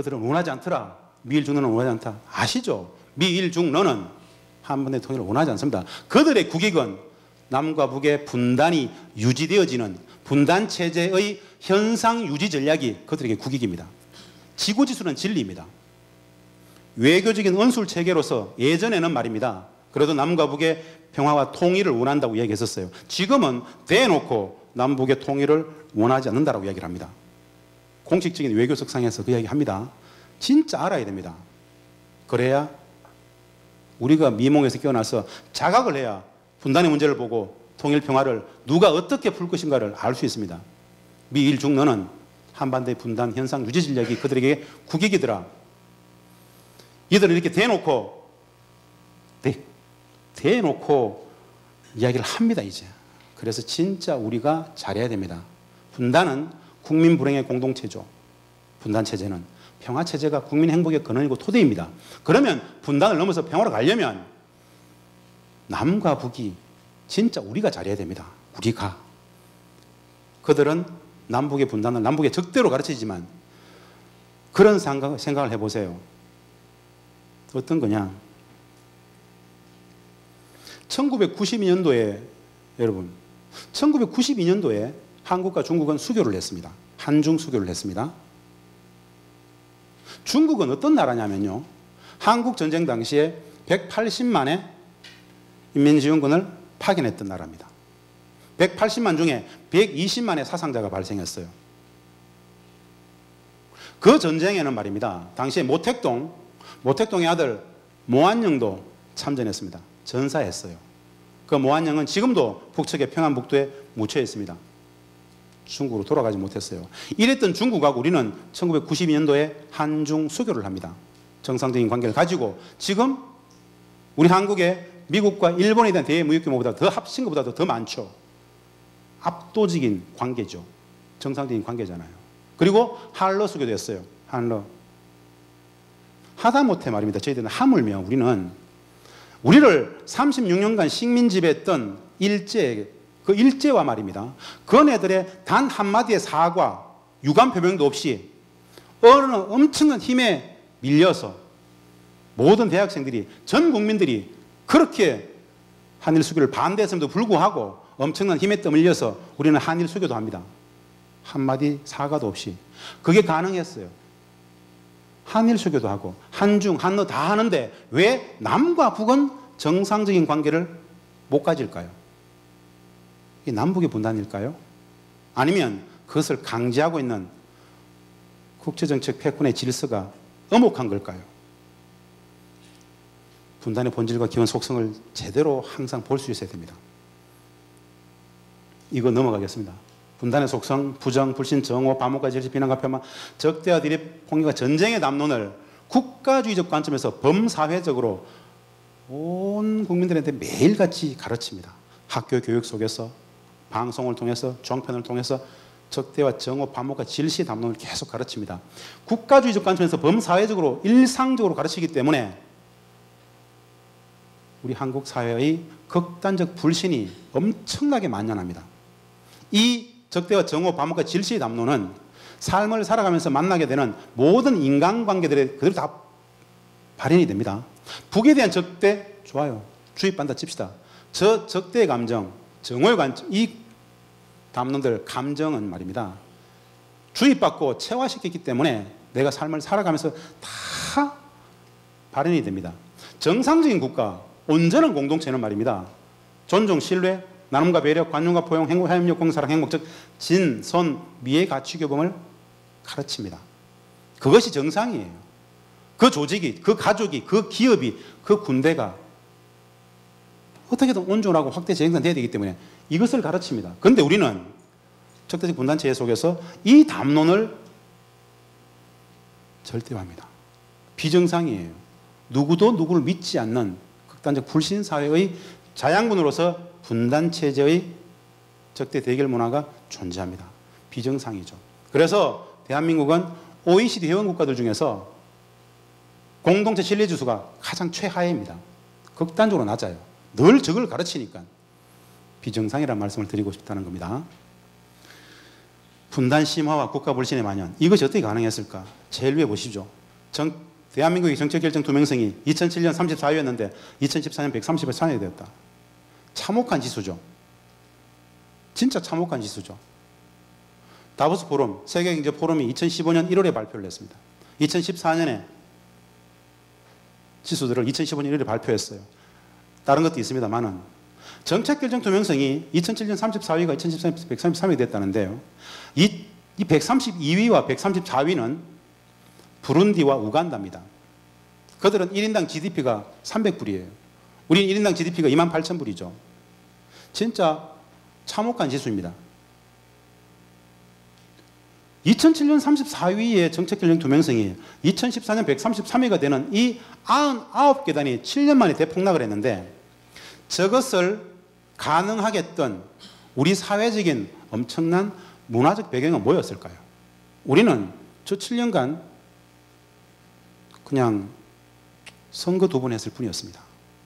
그들은 원하지 않더라. 미일 중론은 원하지 않다. 아시죠? 미일 중론은 한반도의 통일을 원하지 않습니다. 그들의 국익은 남과 북의 분단이 유지되어지는 분단 체제의 현상 유지 전략이 그들에게 국익입니다. 지구지수는 진리입니다. 외교적인 언술 체계로서 예전에는 말입니다. 그래도 남과 북의 평화와 통일을 원한다고 이야기했었어요. 지금은 대놓고 남북의 통일을 원하지 않는다고 이야기를 합니다. 공식적인 외교석상에서 그 이야기 합니다. 진짜 알아야 됩니다. 그래야 우리가 미몽에서 깨어나서 자각을 해야 분단의 문제를 보고 통일 평화를 누가 어떻게 풀 것인가를 알 수 있습니다. 미일 중론은 한반도의 분단 현상 유지 전략이 그들에게 국익이더라. 이들은 이렇게 대놓고 이야기를 합니다, 이제. 그래서 진짜 우리가 잘해야 됩니다. 분단은 국민 불행의 공동체죠. 분단 체제는 평화 체제가 국민 행복의 근원이고 토대입니다. 그러면 분단을 넘어서 평화로 가려면 남과 북이 진짜 우리가 잘해야 됩니다. 우리가. 그들은 남북의 분단을 남북의 적대로 가르치지만 그런 생각을 해보세요. 어떤 거냐. 1992년도에 여러분 1992년도에 한국과 중국은 수교를 했습니다. 한중 수교를 했습니다. 중국은 어떤 나라냐면요. 한국 전쟁 당시에 180만의 인민지원군을 파견했던 나라입니다. 180만 중에 120만의 사상자가 발생했어요. 그 전쟁에는 말입니다. 당시에 모택동의 아들 모한영도 참전했습니다. 전사했어요. 그 모한영은 지금도 북측의 평안북도에 묻혀 있습니다. 중국으로 돌아가지 못했어요. 이랬던 중국하고 우리는 1992년도에 한중 수교를 합니다. 정상적인 관계를 가지고 지금 우리 한국의 미국과 일본에 대한 대외 무역 규모보다 더 합친 것보다도 더 많죠. 압도적인 관계죠. 정상적인 관계잖아요. 그리고 한러 수교도 했어요. 한러. 하다못해 말입니다. 저희들은 하물며 우리를 36년간 식민 지배했던 그 일제와 말입니다. 그네들의 단 한마디의 사과, 유감 표명도 없이 어느 엄청난 힘에 밀려서 모든 대학생들이, 전 국민들이 그렇게 한일 수교를 반대했음에도 불구하고 엄청난 힘에 떠밀려서 우리는 한일 수교도 합니다. 한마디 사과도 없이. 그게 가능했어요. 한일 수교도 하고 한중, 한러 다 하는데 왜 남과 북은 정상적인 관계를 못 가질까요? 이게 남북의 분단일까요? 아니면 그것을 강제하고 있는 국제정책 패권의 질서가 엄혹한 걸까요? 분단의 본질과 기본 속성을 제대로 항상 볼 수 있어야 됩니다. 이거 넘어가겠습니다. 분단의 속성, 부정, 불신, 정오, 반목과 질시, 비난과 폄하, 적대와 대립, 폭력과 전쟁의 담론을 국가주의적 관점에서 범사회적으로 온 국민들한테 매일같이 가르칩니다. 학교 교육 속에서, 방송을 통해서, 종편을 통해서 적대와 정오, 반목과 질시 담론을 계속 가르칩니다. 국가주의적 관점에서 범사회적으로 일상적으로 가르치기 때문에 우리 한국 사회의 극단적 불신이 엄청나게 만연합니다. 이 적대와 정오, 반목과 질시의 담론은 삶을 살아가면서 만나게 되는 모든 인간관계들에 그대로 다 발현이 됩니다. 북에 대한 적대, 좋아요. 주입한다 칩시다. 저 적대의 감정, 정오의 감정, 이 담론들, 감정은 말입니다. 주입받고 체화시켰기 때문에 내가 삶을 살아가면서 다 발현이 됩니다. 정상적인 국가, 온전한 공동체는 말입니다. 존중, 신뢰, 나눔과 배려, 관용과 포용, 행복, 화염력, 공사랑, 행복, 즉 진, 선, 미의 가치 교범을 가르칩니다. 그것이 정상이에요. 그 조직이, 그 가족이, 그 기업이, 그 군대가 어떻게든 온전하고 확대 재생산돼야 되기 때문에 이것을 가르칩니다. 그런데 우리는 적대적 분단체제 속에서 이 담론을 절대화합니다. 비정상이에요. 누구도 누구를 믿지 않는 극단적 불신사회의 자양분으로서 분단체제의 적대 대결 문화가 존재합니다. 비정상이죠. 그래서 대한민국은 OECD 회원국가들 중에서 공동체 신뢰지수가 가장 최하입니다. 극단적으로 낮아요. 늘 적을 가르치니까 비정상이라는 말씀을 드리고 싶다는 겁니다. 분단 심화와 국가 불신의 만연. 이것이 어떻게 가능했을까? 제일 위에 보시죠. 대한민국의 정책 결정 투명성이 2007년 34위였는데 2014년 130에 되었다. 참혹한 지수죠. 진짜 참혹한 지수죠. 다보스 포럼, 세계경제 포럼이 2015년 1월에 발표를 했습니다. 2014년에 지수들을 2015년 1월에 발표했어요. 다른 것도 있습니다만은 정책 결정 투명성이 2007년 34위가 2014년 133위 됐다는데요. 이 132위와 134위는 부룬디와 우간다입니다. 그들은 1인당 GDP가 300불이에요. 우리는 1인당 GDP가 28,000불이죠. 진짜 참혹한 지수입니다. 2007년 34위의 정책 결정 투명성이 2014년 133위가 되는 이 99계단이 7년 만에 대폭락을 했는데 저것을 가능하게 했던 우리 사회적인 엄청난 문화적 배경은 뭐였을까요? 우리는 저 7년간 그냥 선거 2번 했을 뿐이었습니다.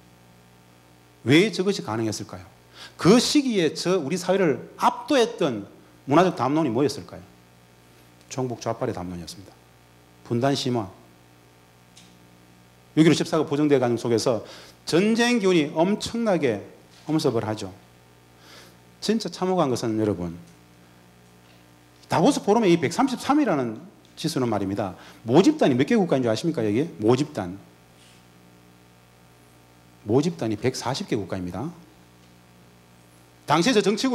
왜 저것이 가능했을까요? 그 시기에 우리 사회를 압도했던 문화적 담론이 뭐였을까요? 종북 좌빨의 담론이었습니다. 분단 심화. 6.15 14가 보정되어 가는 속에서 전쟁 기운이 엄청나게 엄습을 하죠. 진짜 참혹한 것은 여러분, 다보스 포럼의 이 133이라는 지수는 말입니다. 모집단이 몇 개 국가인 줄 아십니까? 여기 모집단이 140개 국가입니다. 당시의 저 정치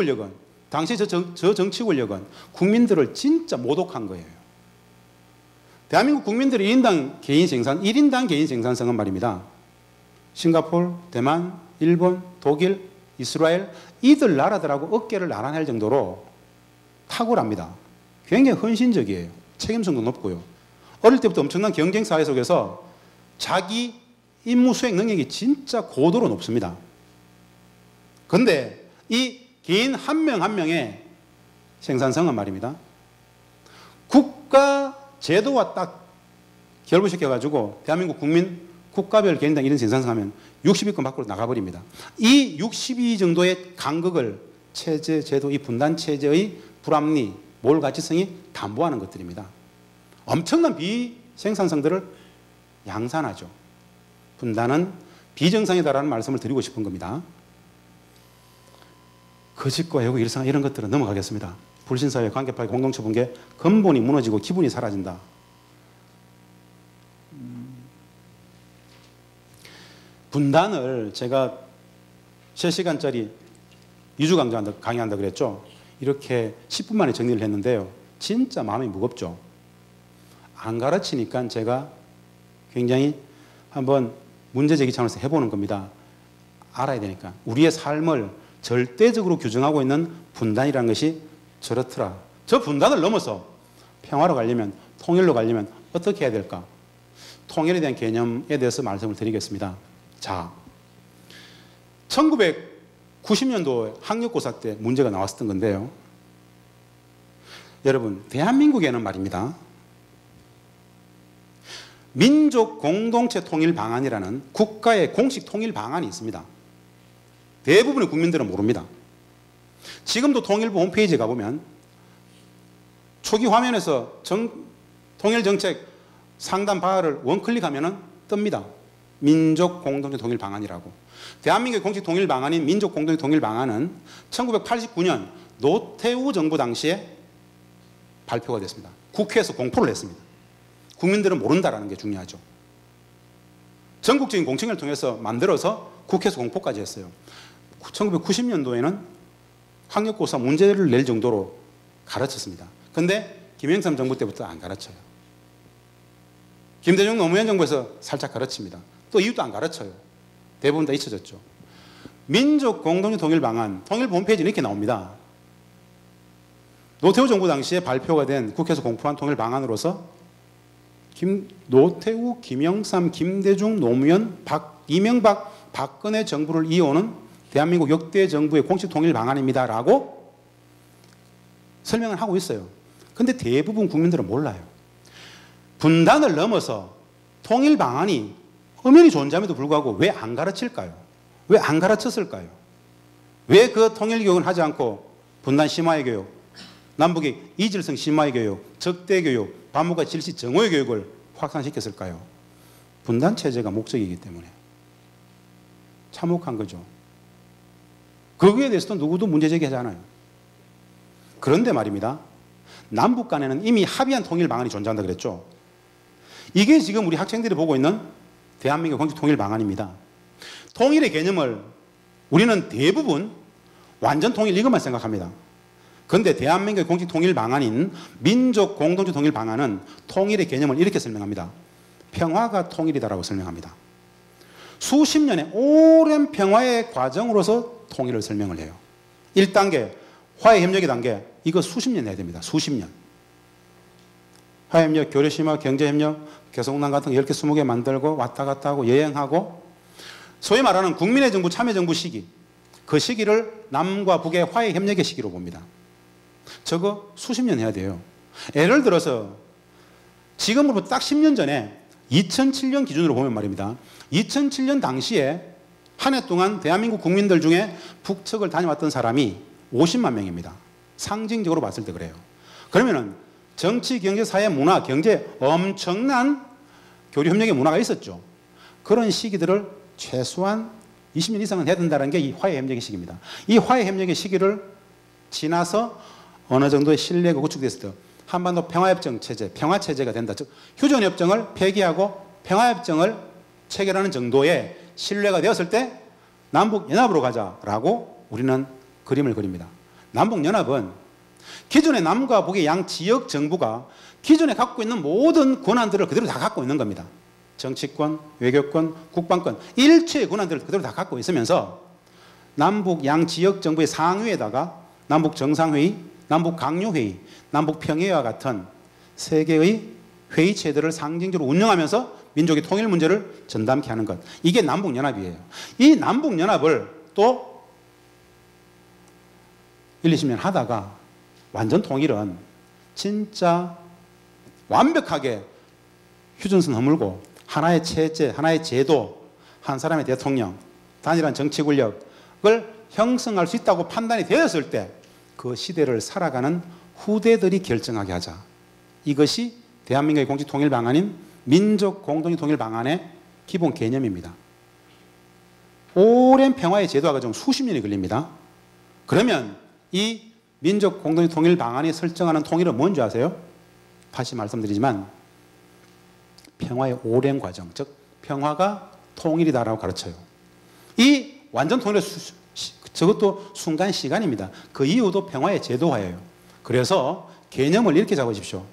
권력은 국민들을 진짜 모독한 거예요. 대한민국 국민들의 1인당 개인 생산성은 말입니다. 싱가포르, 대만, 일본, 독일, 이스라엘 이들 나라들하고 어깨를 나란할 정도로 탁월합니다. 굉장히 헌신적이에요. 책임성도 높고요. 어릴 때부터 엄청난 경쟁 사회 속에서 자기 임무 수행 능력이 진짜 고도로 높습니다. 그런데 이 개인 한 명 한 명의 생산성은 말입니다. 국가 제도와 딱 결부시켜가지고 대한민국 국민 국가별 개인당 이런 생산성하면 60위권 밖으로 나가버립니다. 이 60위 정도의 간극을 체제, 제도, 이 분단 체제의 불합리, 몰 가치성이 담보하는 것들입니다. 엄청난 비생산성들을 양산하죠. 분단은 비정상이다라는 말씀을 드리고 싶은 겁니다. 거짓과 왜곡, 일상 이런 것들은 넘어가겠습니다. 불신사회, 관계파괴, 공동체 붕괴, 근본이 무너지고 기분이 사라진다. 분단을 제가 3시간짜리 2주 강의한다 그랬죠. 이렇게 10분 만에 정리를 했는데요. 진짜 마음이 무겁죠. 안 가르치니까 제가 굉장히 한번 문제제기 차원에서 해보는 겁니다. 알아야 되니까. 우리의 삶을 절대적으로 규정하고 있는 분단이라는 것이 저렇더라. 저 분단을 넘어서 평화로 가려면, 통일로 가려면 어떻게 해야 될까? 통일에 대한 개념에 대해서 말씀을 드리겠습니다. 자, 1990년도 학력고사 때 문제가 나왔었던 건데요. 여러분, 대한민국에는 말입니다. 민족 공동체 통일 방안이라는 국가의 공식 통일 방안이 있습니다. 대부분의 국민들은 모릅니다. 지금도 통일부 홈페이지에 가보면 초기 화면에서 통일정책 상단 바를 원클릭하면 뜹니다. 민족 공동체 통일 방안이라고. 대한민국의 공식 통일 방안인 민족 공동체 통일 방안은 1989년 노태우 정부 당시에 발표가 됐습니다. 국회에서 공포를 했습니다. 국민들은 모른다라는 게 중요하죠. 전국적인 공청회를 통해서 만들어서 국회에서 공포까지 했어요. 1990년도에는 학력고사 문제를 낼 정도로 가르쳤습니다. 그런데 김영삼 정부 때부터 안 가르쳐요. 김대중 노무현 정부에서 살짝 가르칩니다. 또 이것도 안 가르쳐요. 대부분 다 잊혀졌죠. 민족 공동체 통일 방안, 통일부 홈페이지는 이렇게 나옵니다. 노태우 정부 당시에 발표가 된 국회에서 공포한 통일 방안으로서 노태우, 김영삼, 김대중, 노무현, 이명박, 박근혜 정부를 이어오는 대한민국 역대 정부의 공식 통일 방안입니다라고 설명을 하고 있어요. 근데 대부분 국민들은 몰라요. 분단을 넘어서 통일 방안이 엄연히 존재함에도 불구하고 왜 안 가르칠까요? 왜 안 가르쳤을까요? 왜 그 통일 교육을 하지 않고 분단 심화의 교육, 남북의 이질성 심화의 교육, 적대 교육, 반목과 질시 정오의 교육을 확산시켰을까요? 분단 체제가 목적이기 때문에. 참혹한 거죠. 거기에 대해서도 누구도 문제 제기하지 않아요. 그런데 말입니다. 남북 간에는 이미 합의한 통일 방안이 존재한다 그랬죠. 이게 지금 우리 학생들이 보고 있는 대한민국 공식 통일 방안입니다. 통일의 개념을 우리는 대부분 완전 통일 이것만 생각합니다. 그런데 대한민국의 공식 통일 방안인 민족 공동체 통일 방안은 통일의 개념을 이렇게 설명합니다. 평화가 통일이다라고 설명합니다. 수십 년의 오랜 평화의 과정으로서 통일을 설명을 해요. 1단계 화해협력의 단계, 이거 수십 년 해야 됩니다. 수십 년. 화해협력, 교류심화, 경제협력, 개성공단 같은 거 10개, 20개 만들고 왔다 갔다 하고 여행하고 소위 말하는 국민의 정부, 참여정부 시기, 그 시기를 남과 북의 화해협력의 시기로 봅니다. 저거 수십 년 해야 돼요. 예를 들어서 지금으로부터 딱 10년 전에 2007년 기준으로 보면 말입니다. 2007년 당시에 한 해 동안 대한민국 국민들 중에 북측을 다녀왔던 사람이 50만 명입니다. 상징적으로 봤을 때 그래요. 그러면은 정치, 경제, 사회, 문화, 경제 엄청난 교류협력의 문화가 있었죠. 그런 시기들을 최소한 20년 이상은 해야 된다는 게 이 화해협력의 시기입니다. 이 화해협력의 시기를 지나서 어느 정도의 신뢰가 구축됐을 때 한반도 평화협정 체제, 평화체제가 된다. 즉 휴전협정을 폐기하고 평화협정을 체결하는 정도의 신뢰가 되었을 때 남북연합으로 가자라고 우리는 그림을 그립니다. 남북연합은 기존의 남과 북의 양 지역 정부가 기존에 갖고 있는 모든 권한들을 그대로 다 갖고 있는 겁니다. 정치권, 외교권, 국방권, 일체의 권한들을 그대로 다 갖고 있으면서 남북 양 지역 정부의 상위에다가 남북 정상회의, 남북 강요회의, 남북 평화회의와 같은 세계의 회의체들을 상징적으로 운영하면서 민족의 통일 문제를 전담케 하는 것. 이게 남북연합이에요. 이 남북연합을 또 1, 20년 하다가 완전 통일은 진짜 완벽하게 휴전선 허물고 하나의 체제, 하나의 제도, 한 사람의 대통령, 단일한 정치 권력을 형성할 수 있다고 판단이 되었을 때 그 시대를 살아가는 후대들이 결정하게 하자. 이것이 대한민국의 공식 통일 방안인 민족 공동체 통일 방안의 기본 개념입니다. 오랜 평화의 제도화 과정 수십 년이 걸립니다. 그러면 이 민족 공동체 통일 방안이 설정하는 통일은 뭔지 아세요? 다시 말씀드리지만 평화의 오랜 과정, 즉 평화가 통일이다라고 가르쳐요. 이 완전 통일의 저것도 순간 시간입니다. 그 이유도 평화의 제도화예요. 그래서 개념을 이렇게 잡으십시오.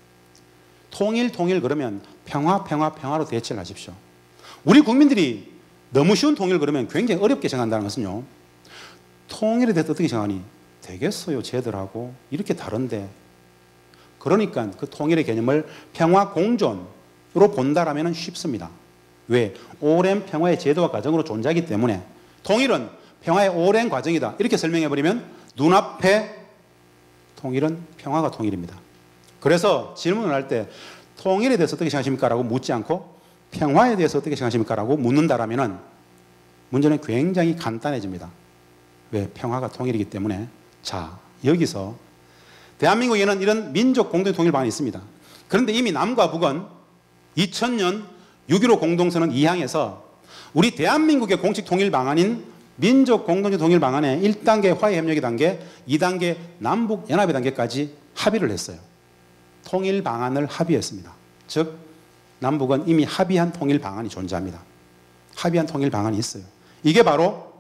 통일 그러면 평화로 대체를 하십시오. 우리 국민들이 너무 쉬운 통일 그러면 굉장히 어렵게 생각한다는 것은요. 통일에 대해서 어떻게 생각하니? 되겠어요, 쟤들하고. 이렇게 다른데. 그러니까 그 통일의 개념을 평화 공존으로 본다라면 쉽습니다. 왜? 오랜 평화의 제도와 과정으로 존재하기 때문에 통일은 평화의 오랜 과정이다. 이렇게 설명해버리면 눈앞에 통일은 평화가 통일입니다. 그래서 질문을 할 때 통일에 대해서 어떻게 생각하십니까? 라고 묻지 않고 평화에 대해서 어떻게 생각하십니까? 라고 묻는다라면 문제는 굉장히 간단해집니다. 왜? 평화가 통일이기 때문에. 자, 여기서 대한민국에는 이런 민족 공동 통일 방안이 있습니다. 그런데 이미 남과 북은 2000년 6.15 공동선언 2항에서 우리 대한민국의 공식 통일 방안인 민족 공동체 통일 방안의 1단계 화해협력의 단계, 2단계 남북연합의 단계까지 합의를 했어요. 통일 방안을 합의했습니다. 즉 남북은 이미 합의한 통일 방안이 존재합니다. 합의한 통일 방안이 있어요. 이게 바로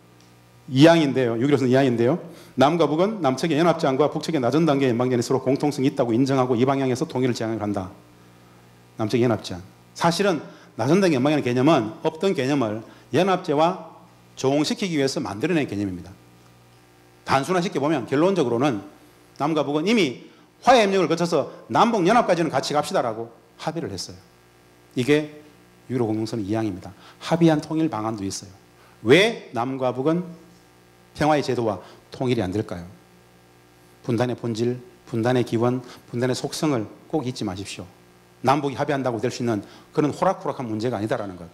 2항인데요. 6.15선언 2항인데요. 남과 북은 남측의 연합제안과 북측의 낮은 단계 연방제안이 서로 공통성이 있다고 인정하고 이 방향에서 통일을 제안을 한다. 남측의 연합제안. 사실은 낮은 단계 연방이라는 개념은 없던 개념을 연합제와 조응시키기 위해서 만들어낸 개념입니다. 단순화시켜보면 결론적으로는 남과 북은 이미 화해협력을 거쳐서 남북연합까지는 같이 갑시다라고 합의를 했어요. 이게 6.15 공동선언 2항입니다. 합의한 통일 방안도 있어요. 왜 남과 북은 평화의 제도와 통일이 안 될까요? 분단의 본질, 분단의 기원, 분단의 속성을 꼭 잊지 마십시오. 남북이 합의한다고 될 수 있는 그런 호락호락한 문제가 아니다라는 것.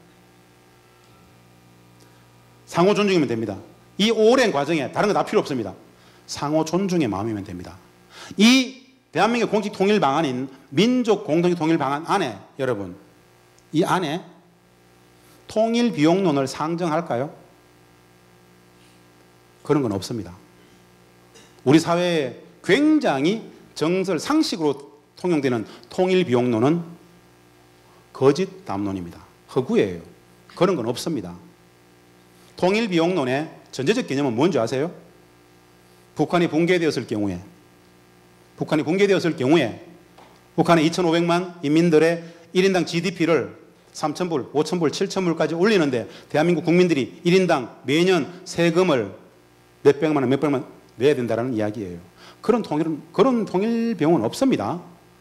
상호 존중이면 됩니다. 이 오랜 과정에 다른 거 다 필요 없습니다. 상호 존중의 마음이면 됩니다. 이 대한민국 공식 통일 방안인 민족 공동 통일 방안 안에 여러분 이 안에 통일 비용론을 상정할까요? 그런 건 없습니다. 우리 사회에 굉장히 정설 상식으로 통용되는 통일 비용론은 거짓 담론입니다. 허구예요. 그런 건 없습니다. 통일 비용론의 전제적 개념은 뭔지 아세요? 북한이 붕괴되었을 경우에 북한의 2,500만 인민들의 1인당 GDP를 3,000불, 5,000불, 7,000불까지 올리는데 대한민국 국민들이 1인당 매년 세금을 몇백만 원, 몇백만 원 내야 된다는 이야기예요. 그런 통일 비용은 없습니다.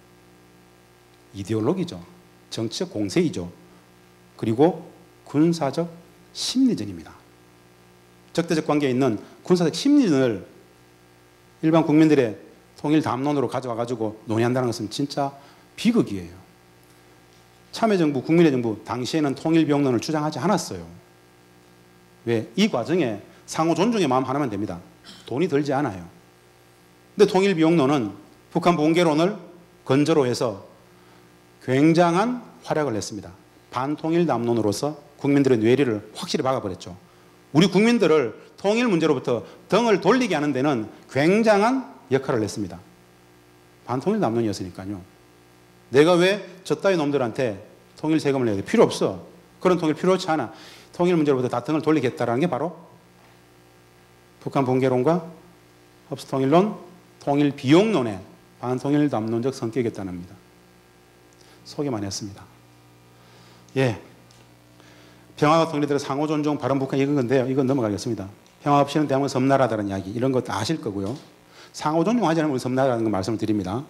이데올로기죠. 정치적 공세이죠. 그리고 군사적 심리전입니다. 적대적 관계에 있는 군사적 심리전을 일반 국민들의 통일 담론으로 가져와가지고 논의한다는 것은 진짜 비극이에요. 참여정부, 국민의 정부 당시에는 통일비용론을 주장하지 않았어요. 왜? 이 과정에 상호 존중의 마음 하나면 됩니다. 돈이 들지 않아요. 근데 통일비용론은 북한 붕괴론을 근저로 해서 굉장한 활약을 했습니다. 반통일 담론으로서 국민들의 뇌리를 확실히 박아버렸죠. 우리 국민들을 통일 문제로부터 등을 돌리게 하는 데는 굉장한 역할을 했습니다. 반통일 담론이었으니까요. 내가 왜 저 따위 놈들한테 통일 세금을 내야 돼? 필요 없어. 그런 통일 필요치 않아. 통일 문제로부터 다 등을 돌리겠다라는 게 바로 북한 붕괴론과 흡수통일론, 통일 비용론의 반통일 담론적 성격이었다는 겁니다. 소개만 했습니다. 예. 평화와 통일에 대해 상호 존중, 바른 북한 이건 건데요. 이건 넘어가겠습니다. 평화 없이는 대한민국 섬나라다는 이야기, 이런 것도 아실 거고요. 상호 존중하지 않으면 우리 섬나라는 걸 말씀을 드립니다.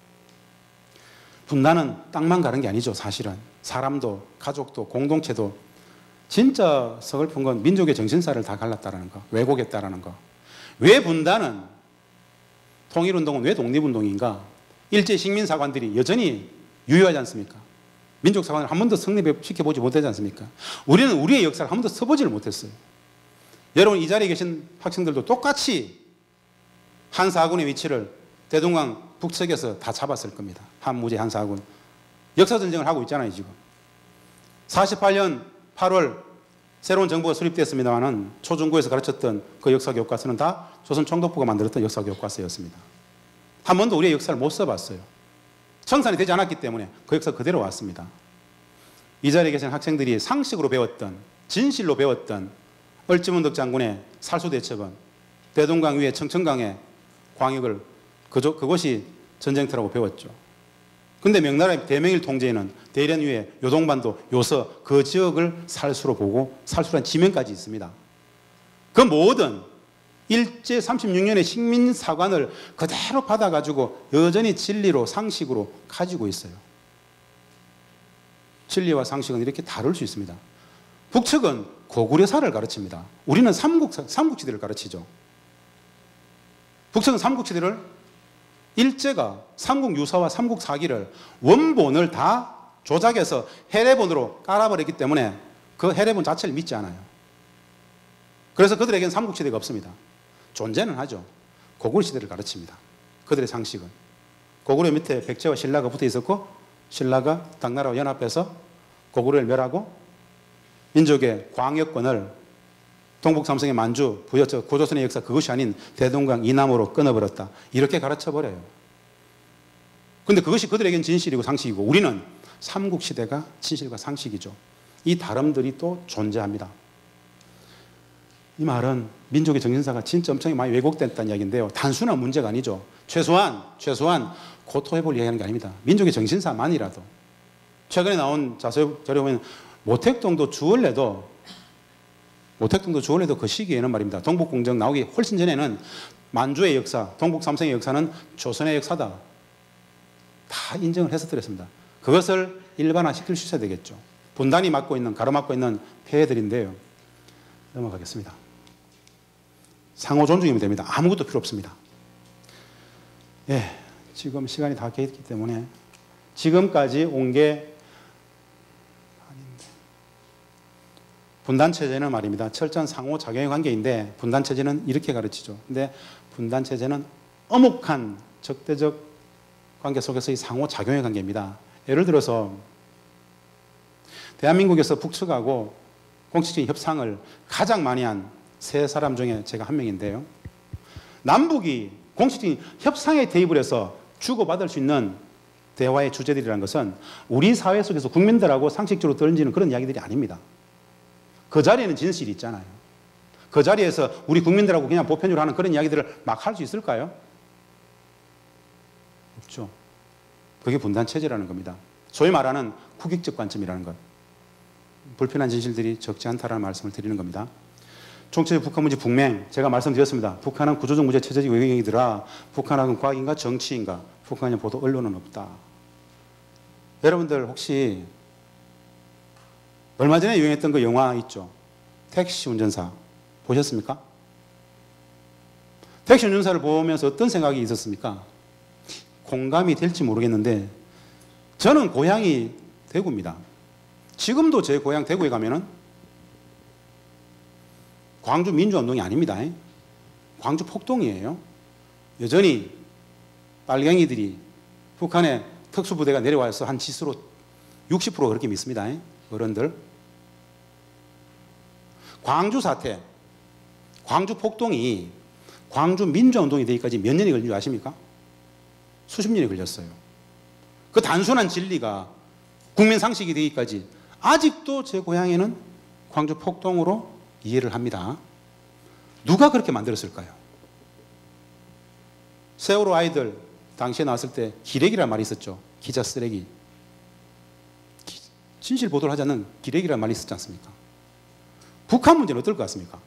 분단은 땅만 가는 게 아니죠, 사실은. 사람도, 가족도, 공동체도. 진짜 서글픈 건 민족의 정신사를 다 갈랐다는 거, 왜곡했다는 거. 왜 분단은, 통일운동은 왜 독립운동인가? 일제 식민사관들이 여전히 유효하지 않습니까? 민족사관을 한 번도 성립시켜보지 못하지 않습니까? 우리는 우리의 역사를 한 번도 써보지를 못했어요. 여러분 이 자리에 계신 학생들도 똑같이 한사군의 위치를 대동강 북측에서 다 잡았을 겁니다. 한무제 한사군. 역사전쟁을 하고 있잖아요, 지금. 48년 8월 새로운 정부가 수립됐습니다만 초중고에서 가르쳤던 그 역사교과서는 다 조선 총독부가 만들었던 역사교과서였습니다. 한 번도 우리의 역사를 못 써봤어요. 청산이 되지 않았기 때문에 그 역사 그대로 왔습니다. 이 자리에 계신 학생들이 상식으로 배웠던, 진실로 배웠던 얼지문덕 장군의 살수대첩은 대동강 위에 청천강의 광역을 그것이 전쟁터라고 배웠죠. 근데 명나라의 대명일 통제에는 대련 위에 요동반도, 요서 그 지역을 살수로 보고 살수란 지명까지 있습니다. 그 모든 일제 36년의 식민사관을 그대로 받아가지고 여전히 진리로 상식으로 가지고 있어요. 진리와 상식은 이렇게 다룰 수 있습니다. 북측은 고구려사를 가르칩니다. 우리는 삼국지대를 가르치죠. 북측은 삼국지대를 일제가 삼국유사와 삼국사기를 원본을 다 조작해서 해례본으로 깔아버렸기 때문에 그 해례본 자체를 믿지 않아요. 그래서 그들에게는 삼국시대가 없습니다. 존재는 하죠. 고구려시대를 가르칩니다. 그들의 상식은. 고구려 밑에 백제와 신라가 붙어 있었고 신라가 당나라와 연합해서 고구려를 멸하고 민족의 광역권을 동북 삼성의 만주, 부여처, 고조선의 역사 그것이 아닌 대동강 이남으로 끊어버렸다. 이렇게 가르쳐버려요. 근데 그것이 그들에겐 진실이고 상식이고 우리는 삼국시대가 진실과 상식이죠. 이 다름들이 또 존재합니다. 이 말은 민족의 정신사가 진짜 엄청 많이 왜곡됐다는 이야기인데요. 단순한 문제가 아니죠. 최소한 고토해볼 이야기하는 게 아닙니다. 민족의 정신사만이라도. 최근에 나온 자료에 보면 모택동도 주월래도 그 시기에는 말입니다. 동북공정 나오기 훨씬 전에는 만주의 역사, 동북 삼성의 역사는 조선의 역사다. 다 인정을 해서 드렸습니다. 그것을 일반화시킬 수 있어야 되겠죠. 분단이 가로막고 있는 폐해들인데요. 넘어가겠습니다. 상호 존중이면 됩니다. 아무것도 필요 없습니다. 예, 지금 시간이 다 깨있기 때문에 지금까지 온 게 분단체제는 말입니다. 철저한 상호작용의 관계인데 분단체제는 이렇게 가르치죠. 근데 분단체제는 엄혹한 적대적 관계 속에서의 상호작용의 관계입니다. 예를 들어서 대한민국에서 북측하고 공식적인 협상을 가장 많이 한 세 사람 중에 제가 한 명인데요. 남북이 공식적인 협상에 대입을 해서 주고받을 수 있는 대화의 주제들이라는 것은 우리 사회 속에서 국민들하고 상식적으로 던지는 그런 이야기들이 아닙니다. 그 자리에는 진실이 있잖아요. 그 자리에서 우리 국민들하고 그냥 보편적으로 하는 그런 이야기들을 막 할 수 있을까요? 없죠. 그게 분단체제라는 겁니다. 소위 말하는 국익적 관점이라는 것. 불편한 진실들이 적지 않다라는 말씀을 드리는 겁니다. 총체적 북한 문제 북맹, 제가 말씀드렸습니다. 북한은 구조적 문제 체제적 외경이더라. 북한은 과학인가 정치인가. 북한의 보도 언론은 없다. 여러분들 혹시 얼마 전에 유행했던 그 영화 있죠? 택시 운전사 보셨습니까? 택시 운전사를 보면서 어떤 생각이 있었습니까? 공감이 될지 모르겠는데 저는 고향이 대구입니다. 지금도 제 고향 대구에 가면은 광주 민주운동이 아닙니다. 광주 폭동이에요. 여전히 빨갱이들이 북한의 특수부대가 내려와서 한 지수로 60% 그렇게 믿습니다. 어른들. 광주 사태, 광주 폭동이 광주 민주운동이 되기까지 몇 년이 걸린 줄 아십니까? 수십 년이 걸렸어요. 그 단순한 진리가 국민 상식이 되기까지 아직도 제 고향에는 광주 폭동으로 이해를 합니다. 누가 그렇게 만들었을까요? 세월호 아이들 당시에 나왔을 때 기레기라는 말이 있었죠. 기자 쓰레기. 진실 보도를 하지 않는 기레기라는 말이 있었지 않습니까? 북한 문제는 어떨 것 같습니까?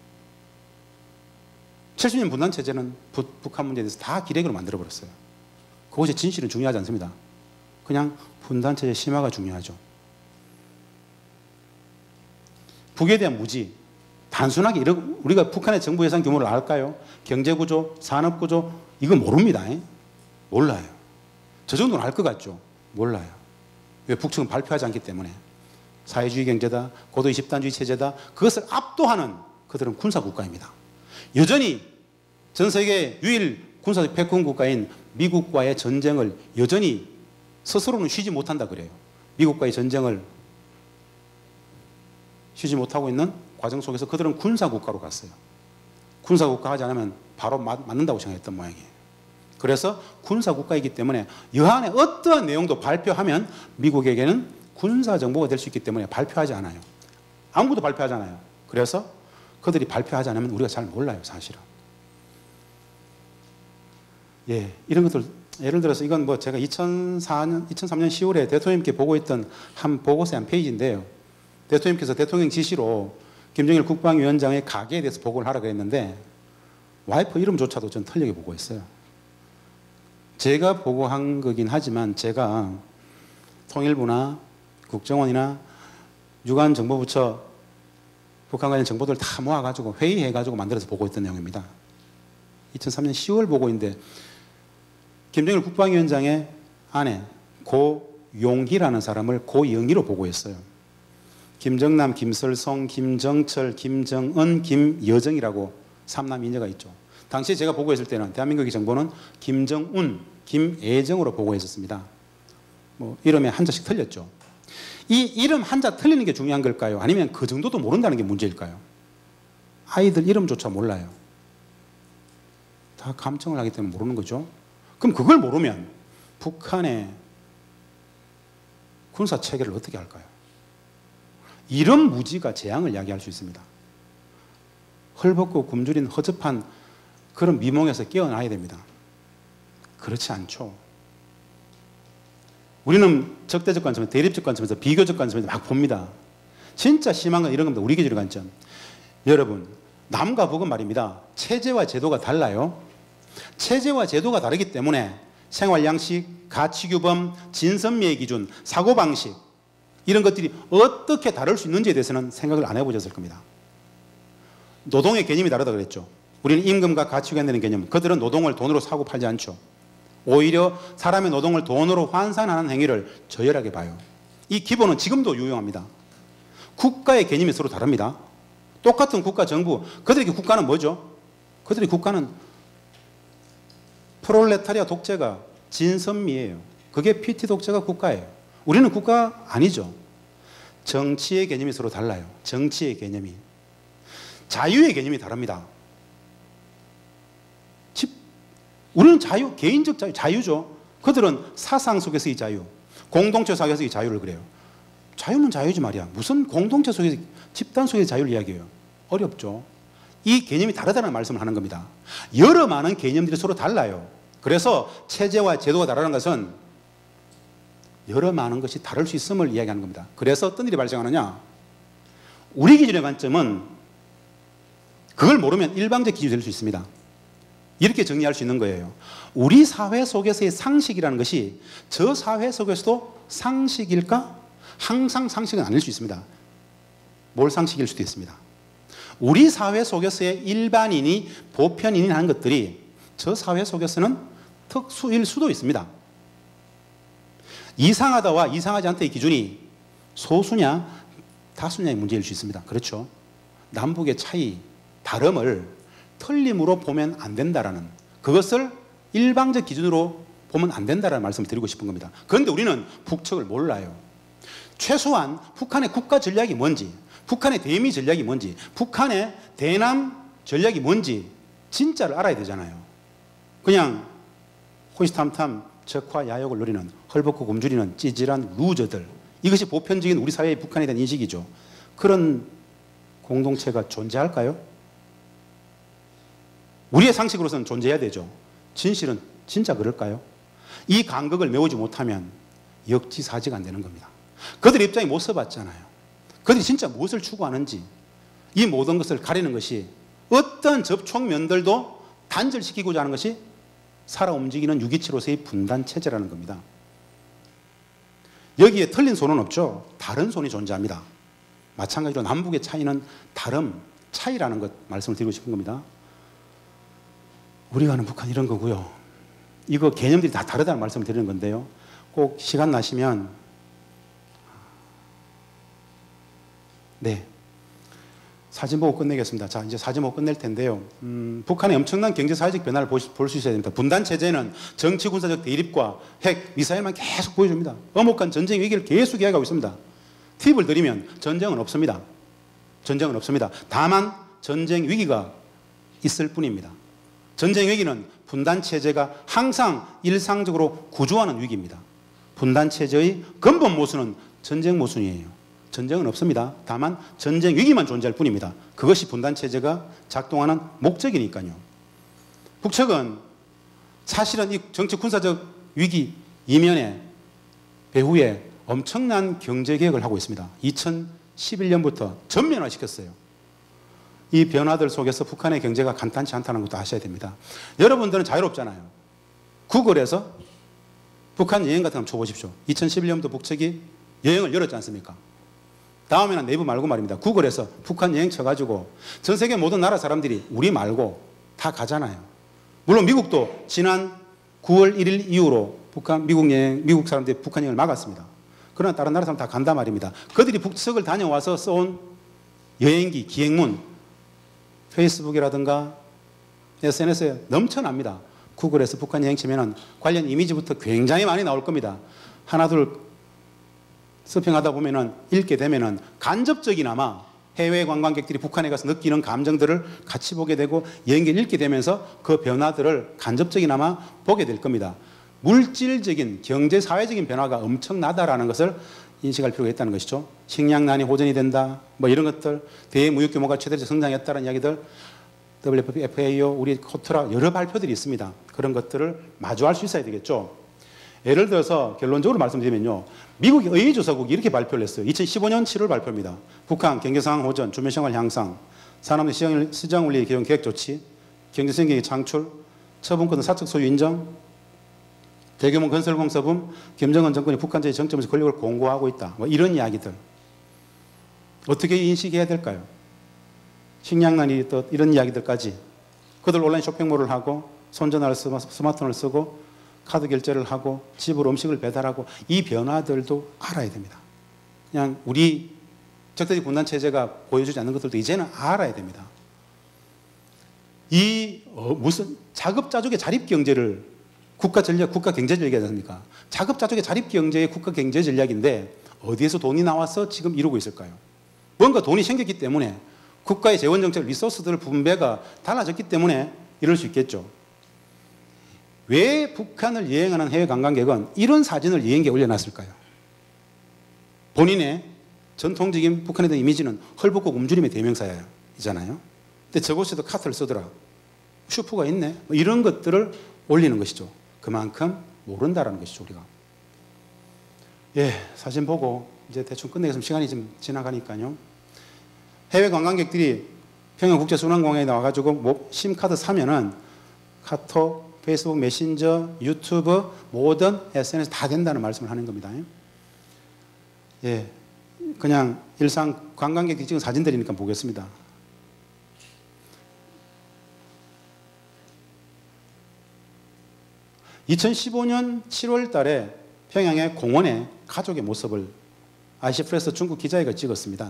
70년 분단 체제는 북한 문제에 대해서 다 기레기로 만들어버렸어요. 그것이 진실은 중요하지 않습니다. 그냥 분단 체제 심화가 중요하죠. 북에 대한 무지, 단순하게 우리가 북한의 정부 예산 규모를 알까요? 경제구조, 산업구조, 이거 모릅니다. 몰라요. 저 정도는 알 것 같죠? 몰라요. 왜? 북측은 발표하지 않기 때문에. 사회주의 경제다, 고도 20단주의 체제다, 그것을 압도하는 그들은 군사국가입니다. 여전히 전 세계 유일 군사적 패권 국가인 미국과의 전쟁을 여전히 스스로는 쉬지 못한다 그래요. 미국과의 전쟁을 쉬지 못하고 있는 과정 속에서 그들은 군사국가로 갔어요. 군사국가 하지 않으면 바로 맞는다고 생각했던 모양이에요. 그래서 군사국가이기 때문에 여한의 어떠한 내용도 발표하면 미국에게는 군사정보가 될 수 있기 때문에 발표하지 않아요. 아무것도 발표하지 않아요. 그래서 그들이 발표하지 않으면 우리가 잘 몰라요, 사실은. 예, 이런 것들, 예를 들어서 이건 뭐 제가 2003년 10월에 대통령님께 보고했던 한 보고서의 한 페이지인데요. 대통령께서 대통령 지시로 김정일 국방위원장의 가계에 대해서 보고를 하라고 했는데 와이프 이름조차도 전 틀리게 보고했어요. 제가 보고한 거긴 하지만 제가 통일부나 국정원이나 유관정보부처 북한 관련 정보들 다 모아가지고 회의해가지고 만들어서 보고했던 내용입니다. 2003년 10월 보고인데 김정일 국방위원장의 아내 고용희라는 사람을 고영희로 보고했어요. 김정남, 김설송, 김정철, 김정은, 김여정이라고 3남 인여가 있죠. 당시에 제가 보고했을 때는 대한민국의 정보는 김정운, 김애정으로 보고했었습니다. 뭐 이름에 한자씩 틀렸죠. 이 이름 한자 틀리는 게 중요한 걸까요? 아니면 그 정도도 모른다는 게 문제일까요? 아이들 이름조차 몰라요. 다 감청을 하기 때문에 모르는 거죠. 그럼 그걸 모르면 북한의 군사 체계를 어떻게 할까요? 이런 무지가 재앙을 야기할 수 있습니다. 헐벗고 굶주린 허접한 그런 미몽에서 깨어나야 됩니다. 그렇지 않죠. 우리는 적대적 관점에서, 대립적 관점에서, 비교적 관점에서 막 봅니다. 진짜 심한 건 이런 겁니다. 우리 기준의 관점. 여러분, 남과 북은 말입니다. 체제와 제도가 달라요. 체제와 제도가 다르기 때문에 생활 양식, 가치 규범, 진선미의 기준, 사고방식 이런 것들이 어떻게 다를 수 있는지에 대해서는 생각을 안 해보셨을 겁니다. 노동의 개념이 다르다 그랬죠. 우리는 임금과 가치가 되는 개념. 그들은 노동을 돈으로 사고 팔지 않죠. 오히려 사람의 노동을 돈으로 환산하는 행위를 저열하게 봐요. 이 기본은 지금도 유용합니다. 국가의 개념이 서로 다릅니다. 똑같은 국가 정부, 그들에게 국가는 뭐죠? 그들의 국가는 프롤레타리아 독재가 진선미예요. 그게 PT 독재가 국가예요. 우리는 국가 아니죠. 정치의 개념이 서로 달라요. 정치의 개념이. 자유의 개념이 다릅니다. 우리는 자유, 개인적 자유, 자유죠. 그들은 사상 속에서의 자유, 공동체 속에서의 자유를 그래요. 자유는 자유지 말이야. 무슨 공동체 속에서, 집단 속의 자유를 이야기해요. 어렵죠. 이 개념이 다르다는 말씀을 하는 겁니다. 여러 많은 개념들이 서로 달라요. 그래서 체제와 제도가 다르다는 것은 여러 많은 것이 다를 수 있음을 이야기하는 겁니다. 그래서 어떤 일이 발생하느냐? 우리 기준의 관점은 그걸 모르면 일방적 기준이 될 수 있습니다. 이렇게 정리할 수 있는 거예요. 우리 사회 속에서의 상식이라는 것이 저 사회 속에서도 상식일까? 항상 상식은 아닐 수 있습니다. 뭘 상식일 수도 있습니다. 우리 사회 속에서의 일반인이 보편인이 하는 것들이 저 사회 속에서는 특수일 수도 있습니다. 이상하다와 이상하지 않다의 기준이 소수냐 다수냐의 문제일 수 있습니다. 그렇죠? 남북의 차이, 다름을 틀림으로 보면 안 된다라는, 그것을 일방적 기준으로 보면 안 된다라는 말씀을 드리고 싶은 겁니다. 그런데 우리는 북측을 몰라요. 최소한 북한의 국가 전략이 뭔지, 북한의 대미 전략이 뭔지, 북한의 대남 전략이 뭔지 진짜를 알아야 되잖아요. 그냥 호시탐탐 적화 야욕을 누리는 헐벗고 굶주리는 찌질한 루저들, 이것이 보편적인 우리 사회의 북한에 대한 인식이죠. 그런 공동체가 존재할까요? 우리의 상식으로서는 존재해야 되죠. 진실은 진짜 그럴까요? 이 간극을 메우지 못하면 역지사지가 안 되는 겁니다. 그들 입장에 못 써봤잖아요. 그들이 진짜 무엇을 추구하는지, 이 모든 것을 가리는 것이 어떤 접촉면들도 단절시키고자 하는 것이 살아 움직이는 유기체로서의 분단체제라는 겁니다. 여기에 틀린 손은 없죠. 다른 손이 존재합니다. 마찬가지로 남북의 차이는 다름, 차이라는 것 말씀을 드리고 싶은 겁니다. 우리가 아는 북한 이런 거고요. 이거 개념들이 다 다르다는 말씀을 드리는 건데요. 꼭 시간 나시면 네, 사진 보고 끝내겠습니다. 자, 이제 사진 보고 끝낼 텐데요. 북한의 엄청난 경제사회적 변화를 볼 수 있어야 됩니다. 분단체제는 정치 군사적 대립과 핵, 미사일만 계속 보여줍니다. 엄혹한 전쟁 위기를 계속 이야기하고 있습니다. 팁을 드리면 전쟁은 없습니다. 전쟁은 없습니다. 다만 전쟁 위기가 있을 뿐입니다. 전쟁 위기는 분단체제가 항상 일상적으로 구조하는 위기입니다. 분단체제의 근본 모순은 전쟁 모순이에요. 전쟁은 없습니다. 다만 전쟁 위기만 존재할 뿐입니다. 그것이 분단체제가 작동하는 목적이니까요. 북측은 사실은 이 정치 군사적 위기 이면에 배후에 엄청난 경제개혁을 하고 있습니다. 2011년부터 전면화시켰어요. 이 변화들 속에서 북한의 경제가 간단치 않다는 것도 아셔야 됩니다. 여러분들은 자유롭잖아요. 구글에서 북한 여행 같은 거 한번 쳐보십시오. 2011년부터 북측이 여행을 열었지 않습니까? 다음에는 네이버 말고 말입니다. 구글에서 북한 여행 쳐가지고 전 세계 모든 나라 사람들이 우리 말고 다 가잖아요. 물론 미국도 지난 9월 1일 이후로 미국 사람들이 북한 여행을 막았습니다. 그러나 다른 나라 사람 다 간단 말입니다. 그들이 북측을 다녀와서 써온 여행기, 기행문, 페이스북이라든가 SNS에 넘쳐납니다. 구글에서 북한 여행 치면은 관련 이미지부터 굉장히 많이 나올 겁니다. 하나둘 서핑하다 보면은 읽게 되면은 간접적이나마 해외 관광객들이 북한에 가서 느끼는 감정들을 같이 보게 되고 여행기를 읽게 되면서 그 변화들을 간접적이나마 보게 될 겁니다. 물질적인 경제 사회적인 변화가 엄청나다라는 것을 인식할 필요가 있다는 것이죠. 식량난이 호전이 된다, 뭐 이런 것들, 대무역 규모가 최대적 성장했다는 이야기들, WFAO, 우리 코트라 여러 발표들이 있습니다. 그런 것들을 마주할 수 있어야 되겠죠. 예를 들어서 결론적으로 말씀드리면요, 미국의 의회조사국이 이렇게 발표를 했어요. 2015년 7월 발표입니다. 북한 경제상황 호전, 주민생활 향상, 산업의 시장원리 개선 계획 조치, 경제생계의 창출, 처분권 사적 소유 인정, 대규모 건설공사 붐, 김정은 정권이 북한제의 정점에서 권력을 공고하고 있다. 뭐 이런 이야기들. 어떻게 인식해야 될까요? 식량난이 또 이런 이야기들까지. 그들 온라인 쇼핑몰을 하고 손전화를 쓰고 스마트폰을 쓰고 카드 결제를 하고 집으로 음식을 배달하고 이 변화들도 알아야 됩니다. 그냥 우리 적대적 분단체제가 보여주지 않는 것들도 이제는 알아야 됩니다. 이 무슨 자급자족의 자립경제를 국가 전략, 국가 경제 전략이지 않습니까? 자급자족의 자립경제의 국가 경제 전략인데 어디에서 돈이 나와서 지금 이루고 있을까요? 뭔가 돈이 생겼기 때문에 국가의 재원정책, 리소스들 분배가 달라졌기 때문에 이럴 수 있겠죠. 왜 북한을 여행하는 해외 관광객은 이런 사진을 여행기에 올려놨을까요? 본인의 전통적인 북한에 대한 이미지는 헐벗고 굶주림의 대명사이잖아요. 근데 저곳에도 카트를 쓰더라. 슈퍼가 있네. 뭐 이런 것들을 올리는 것이죠. 그만큼 모른다라는 것이죠, 우리가. 예, 사진 보고 이제 대충 끝내겠습니다. 시간이 좀 지나가니까요. 해외 관광객들이 평양국제순환공항에 나와가지고 심카드 사면은 카톡, 페이스북, 메신저, 유튜브, 모든 SNS 다 된다는 말씀을 하는 겁니다. 예, 그냥 일상 관광객들이 찍은 사진들이니까 보겠습니다. (2015년 7월) 달에 평양의 공원에 가족의 모습을 아시프레스 중국 기자회가 찍었습니다.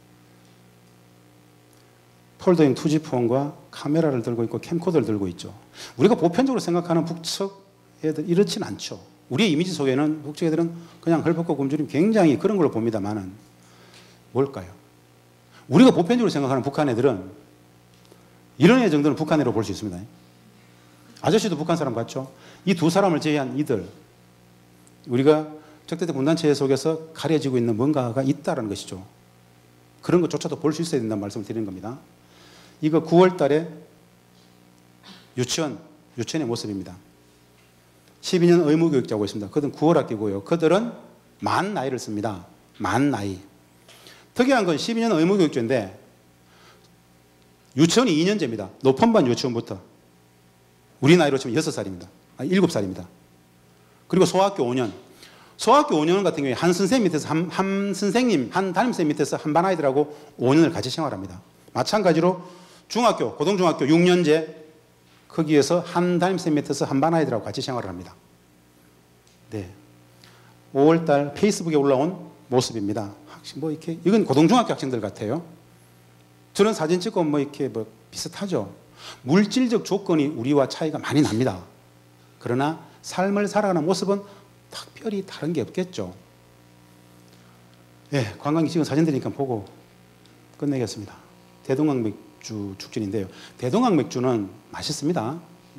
폴더형 투지폰과 카메라를 들고 있고 캠코더를 들고 있죠. 우리가 보편적으로 생각하는 북측 애들 이렇진 않죠. 우리의 이미지 속에는 북측 애들은 그냥 헐벗고 굶주림 굉장히 그런 걸로 봅니다만은 뭘까요? 우리가 보편적으로 생각하는 북한 애들은 이런 애 정도는 북한 애로 볼 수 있습니다. 아저씨도 북한 사람 같죠? 이 두 사람을 제외한 이들, 우리가 적대적 분단체제 속에서 가려지고 있는 뭔가가 있다는 것이죠. 그런 것조차도 볼 수 있어야 된다는 말씀을 드리는 겁니다. 이거 9월 달에 유치원의 모습입니다. 12년 의무교육자고 있습니다. 그들은 9월 학기고요. 그들은 만 나이를 씁니다. 만 나이. 특이한 건 12년 의무교육자인데 유치원이 2년제입니다. 높은 반 유치원부터. 우리 나이로 치면 6살입니다. 7살입니다. 그리고 소학교 5년. 소학교 5년 같은 경우에 한 선생님 밑에서 한 선생님, 한 담임선생님 밑에서 한 반 아이들하고 5년을 같이 생활합니다. 마찬가지로 중학교, 고등중학교 6년제 거기에서 한 담임선생님 밑에서 한 반 아이들하고 같이 생활을 합니다. 네. 5월달 페이스북에 올라온 모습입니다. 뭐 이렇게 이건 고등중학교 학생들 같아요. 저런 사진 찍고 뭐 이렇게 뭐 비슷하죠. 물질적 조건이 우리와 차이가 많이 납니다. 그러나 삶을 살아가는 모습은 특별히 다른 게 없겠죠. 예, 관광객 찍은 사진들이니까 보고 끝내겠습니다. 대동강 맥주 축전인데요. 대동강 맥주는 맛있습니다.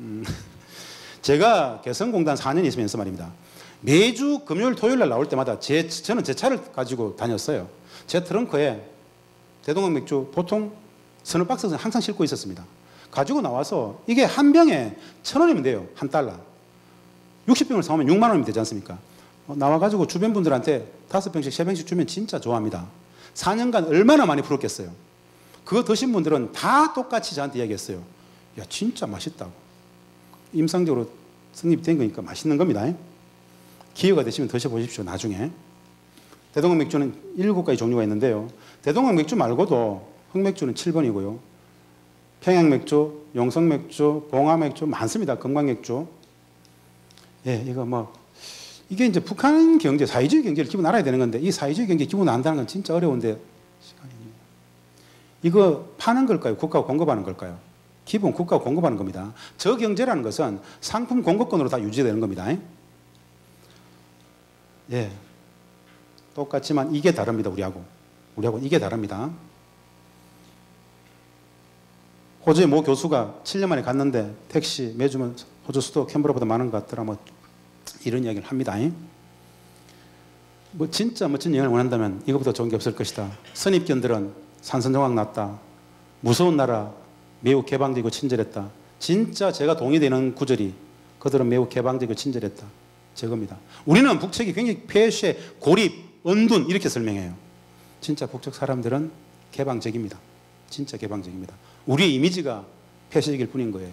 제가 개성공단 4년 있으면서 말입니다. 매주 금요일 토요일 날 나올 때마다 저는 제 차를 가지고 다녔어요. 제 트렁크에 대동강 맥주 보통 서너 박스는 항상 싣고 있었습니다. 가지고 나와서 이게 한 병에 1,000원이면 돼요. 한 달러. 60병을 사오면 6만 원이면 되지 않습니까? 나와가지고 주변 분들한테 5병씩, 3병씩 주면 진짜 좋아합니다. 4년간 얼마나 많이 풀었겠어요. 그거 드신 분들은 다 똑같이 저한테 이야기했어요. 야, 진짜 맛있다고. 임상적으로 성립이 된 거니까 맛있는 겁니다. 기회가 되시면 드셔보십시오, 나중에. 대동강 맥주는 7가지 종류가 있는데요. 대동강 맥주 말고도 흑맥주는 7번이고요. 평양맥주, 용성맥주, 봉화맥주 많습니다. 금강맥주. 예, 이거 뭐 이게 이제 북한 경제, 사회주의 경제를 기본 알아야 되는 건데 이 사회주의 경제 기본 안다는 건 진짜 어려운데 이거 파는 걸까요? 국가가 공급하는 걸까요? 기본 국가가 공급하는 겁니다. 저 경제라는 것은 상품 공급권으로 다 유지되는 겁니다. 예, 똑같지만 이게 다릅니다. 우리하고 이게 다릅니다. 호주의 모 교수가 7년 만에 갔는데 택시 매주면 호주 수도 캔버라보다 많은 것 같더라. 뭐 이런 이야기를 합니다. 뭐 진짜 멋진 여행을 원한다면 이것보다 좋은 게 없을 것이다. 선입견들은 산선정악 났다. 무서운 나라, 매우 개방적이고 친절했다. 진짜 제가 동의되는 구절이 그들은 매우 개방적이고 친절했다. 저겁니다. 우리는 북측이 굉장히 폐쇄, 고립, 은둔 이렇게 설명해요. 진짜 북측 사람들은 개방적입니다. 진짜 개방적입니다. 우리의 이미지가 폐쇄적일 뿐인 거예요.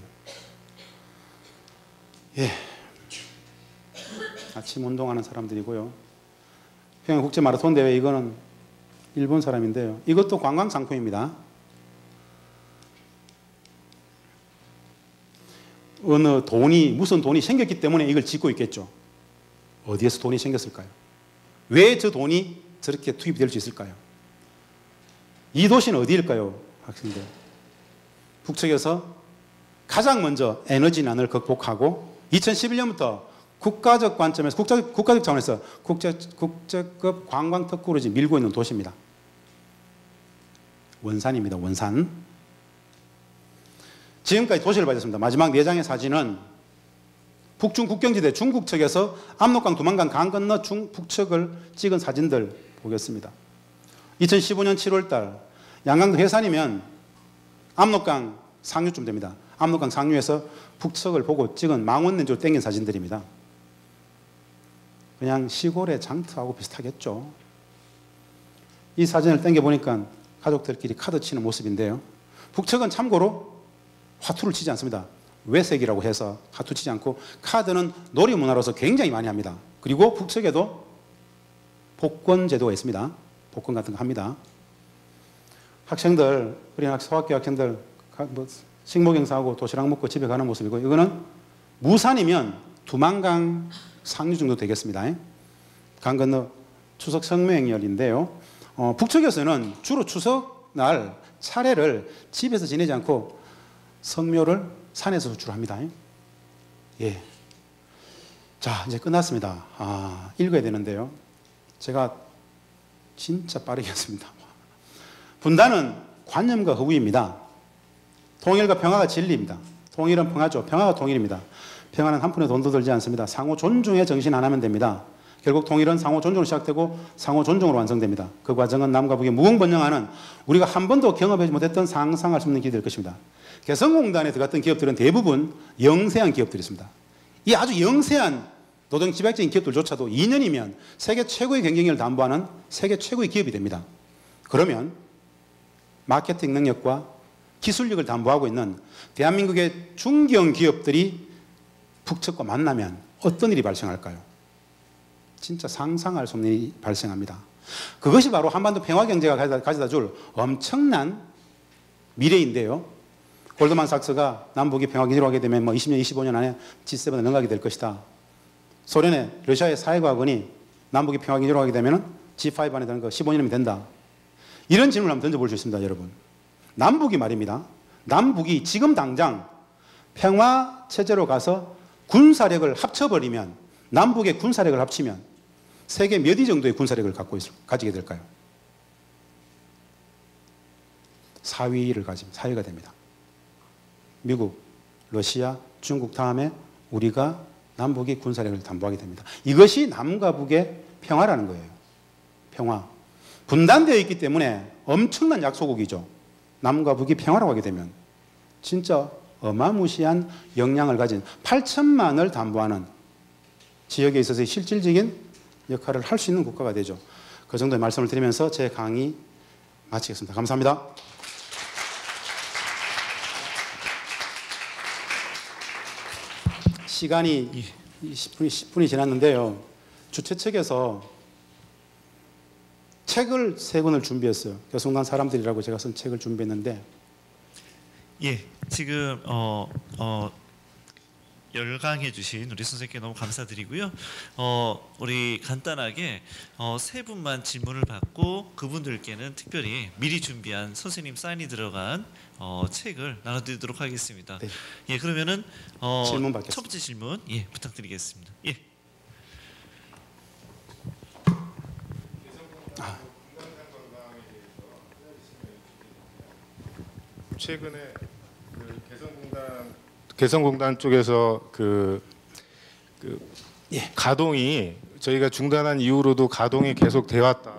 예. 아침 운동하는 사람들이고요. 평양국제마라톤 대회 이거는 일본 사람인데요. 이것도 관광 상품입니다. 어느 돈이 무슨 돈이 생겼기 때문에 이걸 짓고 있겠죠. 어디에서 돈이 생겼을까요? 왜 저 돈이 저렇게 투입이 될 수 있을까요? 이 도시는 어디일까요, 학생들? 북측에서 가장 먼저 에너지난을 극복하고 2011년부터 국가적 관점에서 국가적 차원에서 국제급 관광 특구로 지금 밀고 있는 도시입니다. 원산입니다. 원산. 지금까지 도시를 봐줬습니다. 마지막 4장의 사진은 북중 국경지대 중국 측에서 압록강, 두만강 강 건너 북측을 찍은 사진들 보겠습니다. 2015년 7월달 양강도 해산이면 압록강 상류쯤 됩니다. 압록강 상류에서 북측을 보고 찍은 망원렌즈로 땡긴 사진들입니다. 그냥 시골의 장터하고 비슷하겠죠. 이 사진을 땡겨보니까 가족들끼리 카드 치는 모습인데요. 북측은 참고로 화투를 치지 않습니다. 외색이라고 해서 화투 치지 않고 카드는 놀이문화로서 굉장히 많이 합니다. 그리고 북측에도 복권 제도가 있습니다. 복권 같은 거 합니다. 학생들, 어린 소학교 학생들 식목 행사하고 도시락 먹고 집에 가는 모습이고, 이거는 무산이면 두만강 상류 정도 되겠습니다. 강 건너 추석 성명열인데요. 북측에서는 주로 추석날 차례를 집에서 지내지 않고 성묘를 산에서 주로 합니다. 예. 자, 이제 끝났습니다. 읽어야 되는데요. 제가 진짜 빠르게 했습니다. 분단은 관념과 허구입니다. 통일과 평화가 진리입니다. 통일은 평화죠. 평화가 통일입니다. 평화는 한 푼의 돈도 들지 않습니다. 상호 존중의 정신 안 하면 됩니다. 결국 통일은 상호 존중으로 시작되고 상호 존중으로 완성됩니다. 그 과정은 남과 북의 무궁번영하는 우리가 한 번도 경험하지 못했던 상상할 수 없는 길이 될 것입니다. 개성공단에 들어갔던 기업들은 대부분 영세한 기업들이었습니다. 이 아주 영세한 노동집약적인 기업들조차도 2년이면 세계 최고의 경쟁력을 담보하는 세계 최고의 기업이 됩니다. 그러면 마케팅 능력과 기술력을 담보하고 있는 대한민국의 중견 기업들이 북측과 만나면 어떤 일이 발생할까요? 진짜 상상할 수 없는 일이 발생합니다. 그것이 바로 한반도 평화경제가 가져다 줄 엄청난 미래인데요. 골드만삭스가 남북이 평화기지로 하게 되면 20년, 25년 안에 G7에 넘어가게 될 것이다. 소련의, 러시아의 사회과학원이 남북이 평화기지로 하게 되면 G5 안에 드는 거 15년이면 된다. 이런 질문을 한번 던져볼 수 있습니다, 여러분. 남북이 말입니다. 남북이 지금 당장 평화체제로 가서 군사력을 합쳐버리면, 남북의 군사력을 합치면 세계 몇 위 정도의 군사력을 가지게 될까요? 4위를 가지면 4위가 됩니다. 미국, 러시아, 중국 다음에 우리가 남북이 군사력을 담보하게 됩니다. 이것이 남과 북의 평화라는 거예요. 평화. 분단되어 있기 때문에 엄청난 약소국이죠. 남과 북이 평화라고 하게 되면 진짜 어마무시한 역량을 가진 8천만을 담보하는 지역에 있어서의 실질적인 역할을 할 수 있는 국가가 되죠. 그 정도의 말씀을 드리면서 제 강의 마치겠습니다. 감사합니다. 시간이 10분이 지났는데요. 주최 측에서 책을 3권을 준비했어요. 교성관 사람들이라고 제가 쓴 책을 준비했는데, 예, 지금 열강해 주신 우리 선생님께 너무 감사드리고요. 우리 간단하게 3분만 질문을 받고 그분들께는 특별히 미리 준비한 선생님 사인이 들어간 책을 나눠드리도록 하겠습니다. 네. 예, 그러면은 질문 받겠습니다. 첫 번째 질문 부탁드리겠습니다. 예. 최근에 개성공단 쪽에서 가동이 저희가 중단한 이후로도 가동이 계속 되어 왔다,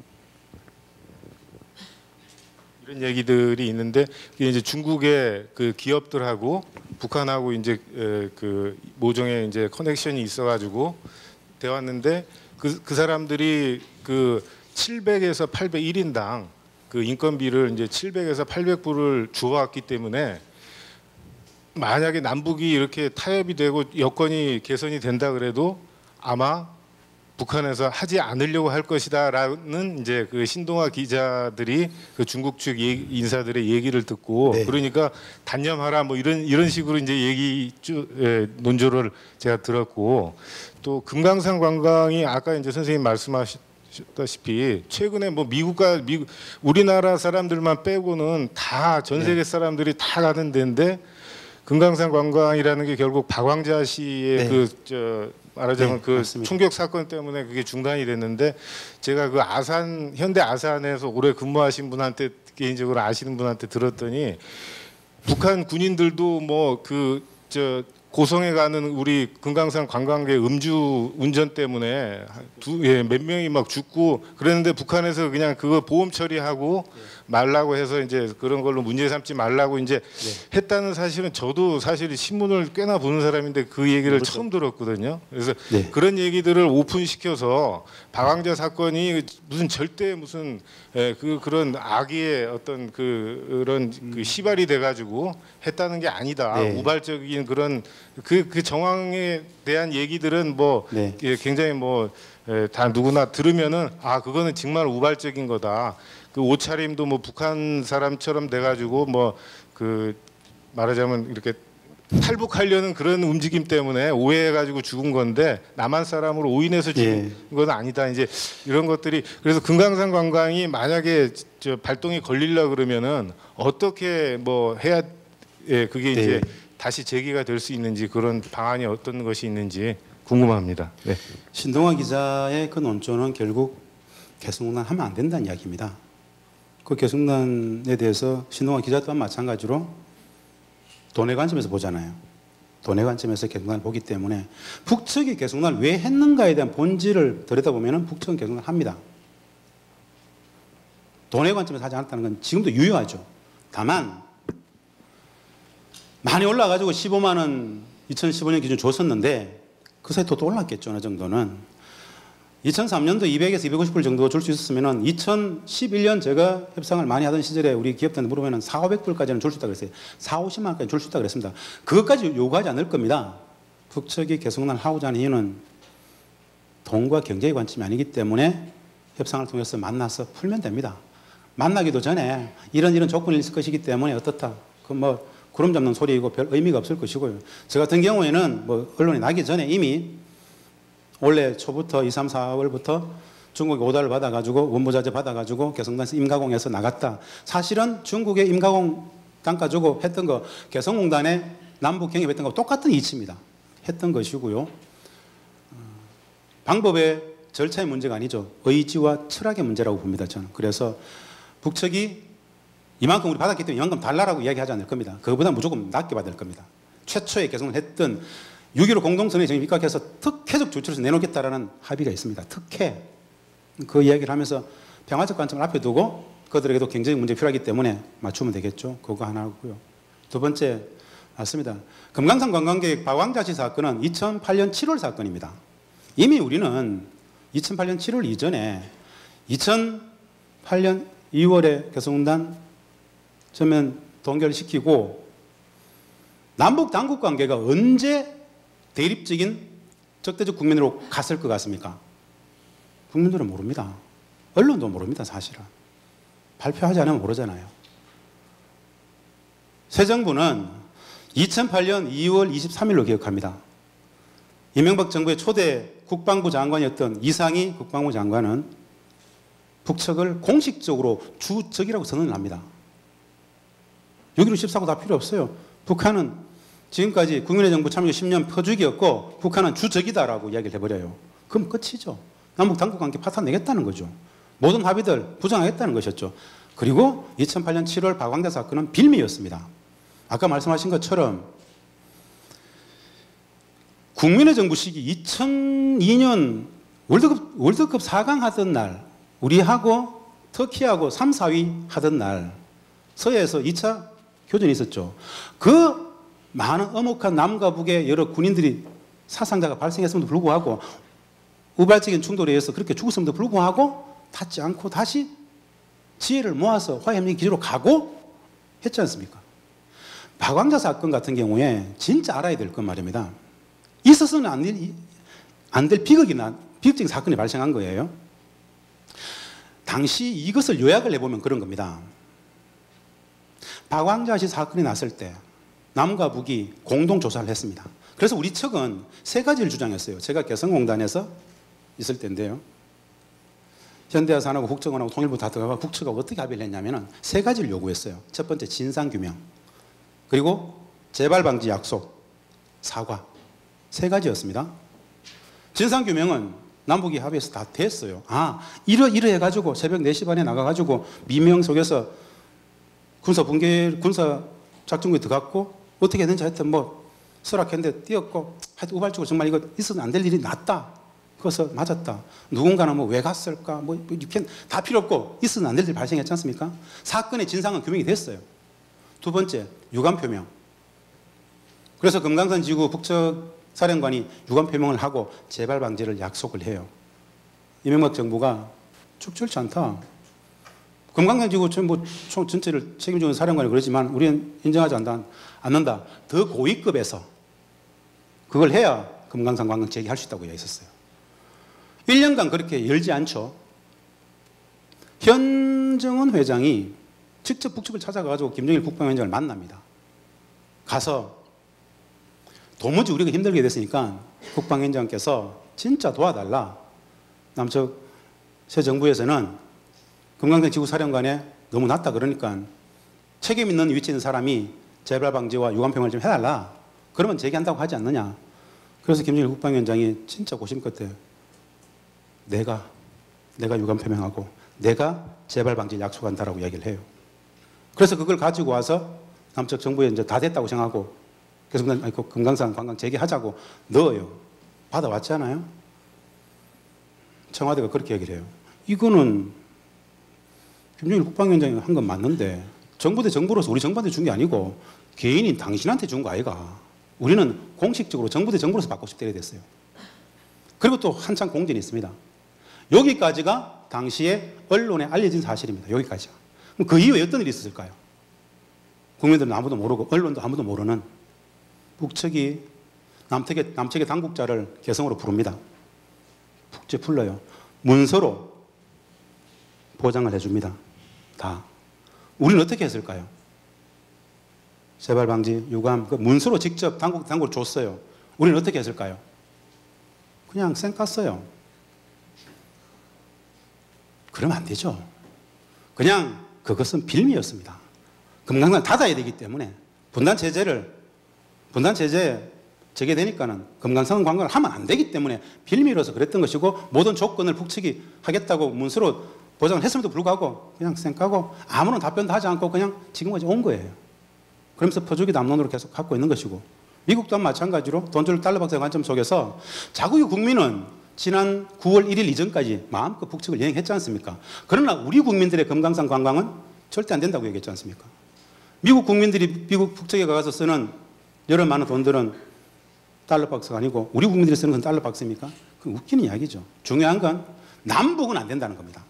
이런 얘기들이 있는데, 이게 이제 중국의 그 기업들하고 북한하고 이제 그 모종의 이제 커넥션이 있어가지고 되어 왔는데, 그 사람들이 그 700에서 800 1인당 그 인건비를 이제 700에서 800불을 주어왔기 때문에, 만약에 남북이 이렇게 타협이 되고 여건이 개선이 된다 그래도 아마 북한에서 하지 않으려고 할 것이다라는 이제 그 신동아 기자들이 그 중국 측 인사들의 얘기를 듣고, 네. 그러니까 단념하라 뭐 이런 식으로 이제 논조를 제가 들었고, 또 금강산 관광이 아까 이제 선생님 말씀하셨다시피 최근에 뭐 우리나라 사람들만 빼고는 다 전 세계 사람들이 다 가는 데인데, 금강산 관광이라는 게 결국 박광자 씨의 네. 말하자면 네, 그 맞습니다. 총격 사건 때문에 그게 중단이 됐는데 제가 그 현대 아산에서 오래 근무하신 분한테 개인적으로 아시는 분한테 들었더니 북한 군인들도 뭐 고성에 가는 우리 금강산 관광객 음주 운전 때문에 몇 명이 막 죽고 그랬는데 북한에서 그냥 그거 보험 처리하고 말라고 해서 이제 그런 걸로 문제 삼지 말라고 이제 했다는 사실은 저도 사실 신문을 꽤나 보는 사람인데 그 얘기를 그렇죠. 처음 들었거든요. 그래서 네. 그런 얘기들을 오픈시켜서 박광자 사건이 무슨 절대 무슨 그런 악의 어떤 그런 그 시발이 돼가지고 했다는 게 아니다. 네. 우발적인 그런 그 정황에 대한 얘기들은 뭐 네. 굉장히 다 누구나 들으면은 그거는 정말 우발적인 거다. 그 옷차림도 뭐 북한 사람처럼 돼가지고 말하자면 이렇게 탈북하려는 그런 움직임 때문에 오해해가지고 죽은 건데 남한 사람으로 오인해서 죽은 건 아니다. 이제 이런 것들이 그래서 금강산 관광이 만약에 발동이 걸리려 그러면은 어떻게 해야 그게 이제 다시 재개가 될 수 있는지 그런 방안이 어떤 것이 있는지 궁금합니다. 네. 신동아 기자의 그 논조는 결국 개성공단 하면 안 된다는 이야기입니다. 그 개성공단에 대해서 신동아 기자 또한 마찬가지로 돈의 관점에서 보잖아요. 돈의 관점에서 개성공단을 보기 때문에 북측이 개성공단을 왜 했는가에 대한 본질을 들여다보면 북측은 개성공단을 합니다. 돈의 관점에서 하지 않았다는 건 지금도 유효하죠. 다만 많이 올라가지고 15만 원 2015년 기준 줬었는데 그 사이 또 올랐겠죠. 어느 정도는. 2003년도 200에서 250불 정도 줄 수 있었으면 2011년 제가 협상을 많이 하던 시절에 우리 기업들한테 물어보면 400~500불까지는 줄 수 있다고 그랬어요. 4~50만 원까지 줄 수 있다고 그랬습니다. 그것까지 요구하지 않을 겁니다. 북측이 개성공단을 하고자 하는 이유는 돈과 경제의 관점이 아니기 때문에 협상을 통해서 만나서 풀면 됩니다. 만나기도 전에 이런 조건이 있을 것이기 때문에 어떻다. 구름 잡는 소리이고 별 의미가 없을 것이고요. 저 같은 경우에는 언론이 나기 전에 이미 올해 초부터 2, 3, 4월부터 중국에 오다를 받아가지고 원부자재 받아가지고 개성공단에서 임가공해서 나갔다. 사실은 중국에 임가공 단가 주고 했던 거 개성공단에 남북 경협했던 거 똑같은 이치입니다. 했던 것이고요. 방법의 절차의 문제가 아니죠. 의지와 철학의 문제라고 봅니다. 저는. 그래서 북측이 이만큼 우리 받았기 때문에 이만큼 달라라고 이야기하지 않을 겁니다. 그거보다 무조건 낮게 받을 겁니다. 최초에 개성을 했던 6.15 공동선언에 정립 입각해서 특혜적 조치로서 내놓겠다라는 합의가 있습니다. 특혜. 그 이야기를 하면서 평화적 관점을 앞에 두고 그들에게도 경제적 문제가 필요하기 때문에 맞추면 되겠죠. 그거 하나고요. 두 번째 맞습니다. 금강산 관광객 박광자 씨 사건은 2008년 7월 사건입니다. 이미 우리는 2008년 7월 이전에 2008년 2월에 개성공단 전면 동결시키고 남북 당국 관계가 언제 대립적인 적대적 국면으로 갔을 것 같습니까? 국민들은 모릅니다. 언론도 모릅니다. 사실은. 발표하지 않으면 모르잖아요. 새 정부는 2008년 2월 23일로 기억합니다. 이명박 정부의 초대 국방부 장관이었던 이상희 국방부 장관은 북측을 공식적으로 주적이라고 선언을 합니다. 6.15 14고 다 필요 없어요. 북한은 지금까지 국민의 정부 참여 10년 표적이었고 북한은 주적이다라고 이야기를 해버려요. 그럼 끝이죠. 남북 당국관계 파탄 내겠다는 거죠. 모든 합의들 부정하겠다는 것이었죠. 그리고 2008년 7월 박광자 사건은 빌미였습니다. 아까 말씀하신 것처럼 국민의 정부 시기 2002년 월드컵 4강 하던 날 우리하고 터키하고 3, 4위 하던 날 서해에서 2차 교전이 있었죠. 그 많은 엄혹한 남과 북의 여러 군인들이 사상자가 발생했음에도 불구하고 우발적인 충돌에 의해서 그렇게 죽었음에도 불구하고 닿지 않고 다시 지혜를 모아서 화해협력 기지로 가고 했지 않습니까? 박광자 사건 같은 경우에 진짜 알아야 될 건 말입니다. 있어서는 안 될 비극적인 사건이 발생한 거예요. 당시 이것을 요약을 해보면 그런 겁니다. 박광자 씨 사건이 났을 때 남과 북이 공동조사를 했습니다. 그래서 우리 측은 세 가지를 주장했어요. 제가 개성공단에서 있을 때인데요. 현대아산하고 국정원하고 통일부 다 들어가고 국측하고 어떻게 합의를 했냐면 세 가지를 요구했어요. 첫 번째 진상규명. 그리고 재발 방지 약속, 사과. 3가지였습니다. 진상규명은 남북이 합의해서 다 됐어요. 이러 해가지고 새벽 4시 반에 나가가지고 미명 속에서 군사 작전구에 들어갔고 어떻게 했는지 하여튼 뭐 설악했는데 뛰었고 하여튼 우발적으로 정말 이거 있어도 안 될 일이 났다. 그래서 맞았다. 누군가는 뭐 왜 갔을까? 뭐 이렇게 다 필요 없고 있어도 안 될 일이 발생했지 않습니까? 사건의 진상은 규명이 됐어요. 2번째, 유감 표명. 그래서 금강산 지구 북측사령관이 유감 표명을 하고 재발 방지를 약속을 해요. 이명박 정부가 적절치 않다. 금강산 지구 총 전체를 책임지는 사령관이 그러지만 우리는 인정하지 않는다. 더 고위급에서 그걸 해야 금강산 관광 재개할 수 있다고 이야기했었어요. 1년간 그렇게 열지 않죠. 현정은 회장이 직접 북측을 찾아가지고 김정일 국방위원장을 만납니다. 가서 도무지 우리가 힘들게 됐으니까 국방위원장께서 진짜 도와달라. 남측 새 정부에서는 금강산 지구사령관에 너무 낮다 그러니까 책임 있는 위치에 있는 사람이 재발 방지와 유감 표명을 좀 해달라. 그러면 재개한다고 하지 않느냐. 그래서 김정일 국방위원장이 진짜 고심 끝에 내가 유감 표명하고 내가 재발 방지를 약속한다라고 이야기를 해요. 그래서 그걸 가지고 와서 남측 정부에 이제 다 됐다고 생각하고 그래서 금강산 관광 재개하자고 넣어요. 받아왔잖아요. 청와대가 그렇게 얘기를 해요. 이거는 김정일 국방위원장이 한 건 맞는데 정부 대 정부로서 우리 정부한테 준 게 아니고 개인인 당신한테 준 거 아이가. 우리는 공식적으로 정부 대 정부로서 받고 싶다 이래 됐어요. 그리고 또 한참 공전이 있습니다. 여기까지가 당시에 언론에 알려진 사실입니다. 여기까지가. 그럼 그 이후에 어떤 일이 있었을까요? 국민들은 아무도 모르고 언론도 아무도 모르는 북측이 남측의 당국자를 개성으로 부릅니다. 북측 불러요. 문서로 보장을 해줍니다. 다. 우리는 어떻게 했을까요? 재발 방지, 유감, 그 문서로 직접 당국을 줬어요. 우리는 어떻게 했을까요? 그냥 쌩 깠어요. 그러면 안 되죠. 그냥 그것은 빌미였습니다. 금강산 닫아야 되기 때문에 분단 체제 재개되니까는 금강산 관광을 하면 안 되기 때문에 빌미로서 그랬던 것이고 모든 조건을 북측이 하겠다고 문서로 보장을 했음에도 불구하고 그냥 쌩 까고 아무런 답변도 하지 않고 그냥 지금까지 온 거예요. 그러면서 퍼주기 담론으로 계속 갖고 있는 것이고 미국 또한 마찬가지로 돈줄 달러 박사의 관점 속에서 자국의 국민은 지난 9월 1일 이전까지 마음껏 북측을 여행했지 않습니까? 그러나 우리 국민들의 금강산 관광은 절대 안 된다고 얘기했지 않습니까? 미국 국민들이 미국 북측에 가서 쓰는 여러 많은 돈들은 달러 박스가 아니고 우리 국민들이 쓰는 건 달러 박스입니까? 그건 웃기는 이야기죠. 중요한 건 남북은 안 된다는 겁니다.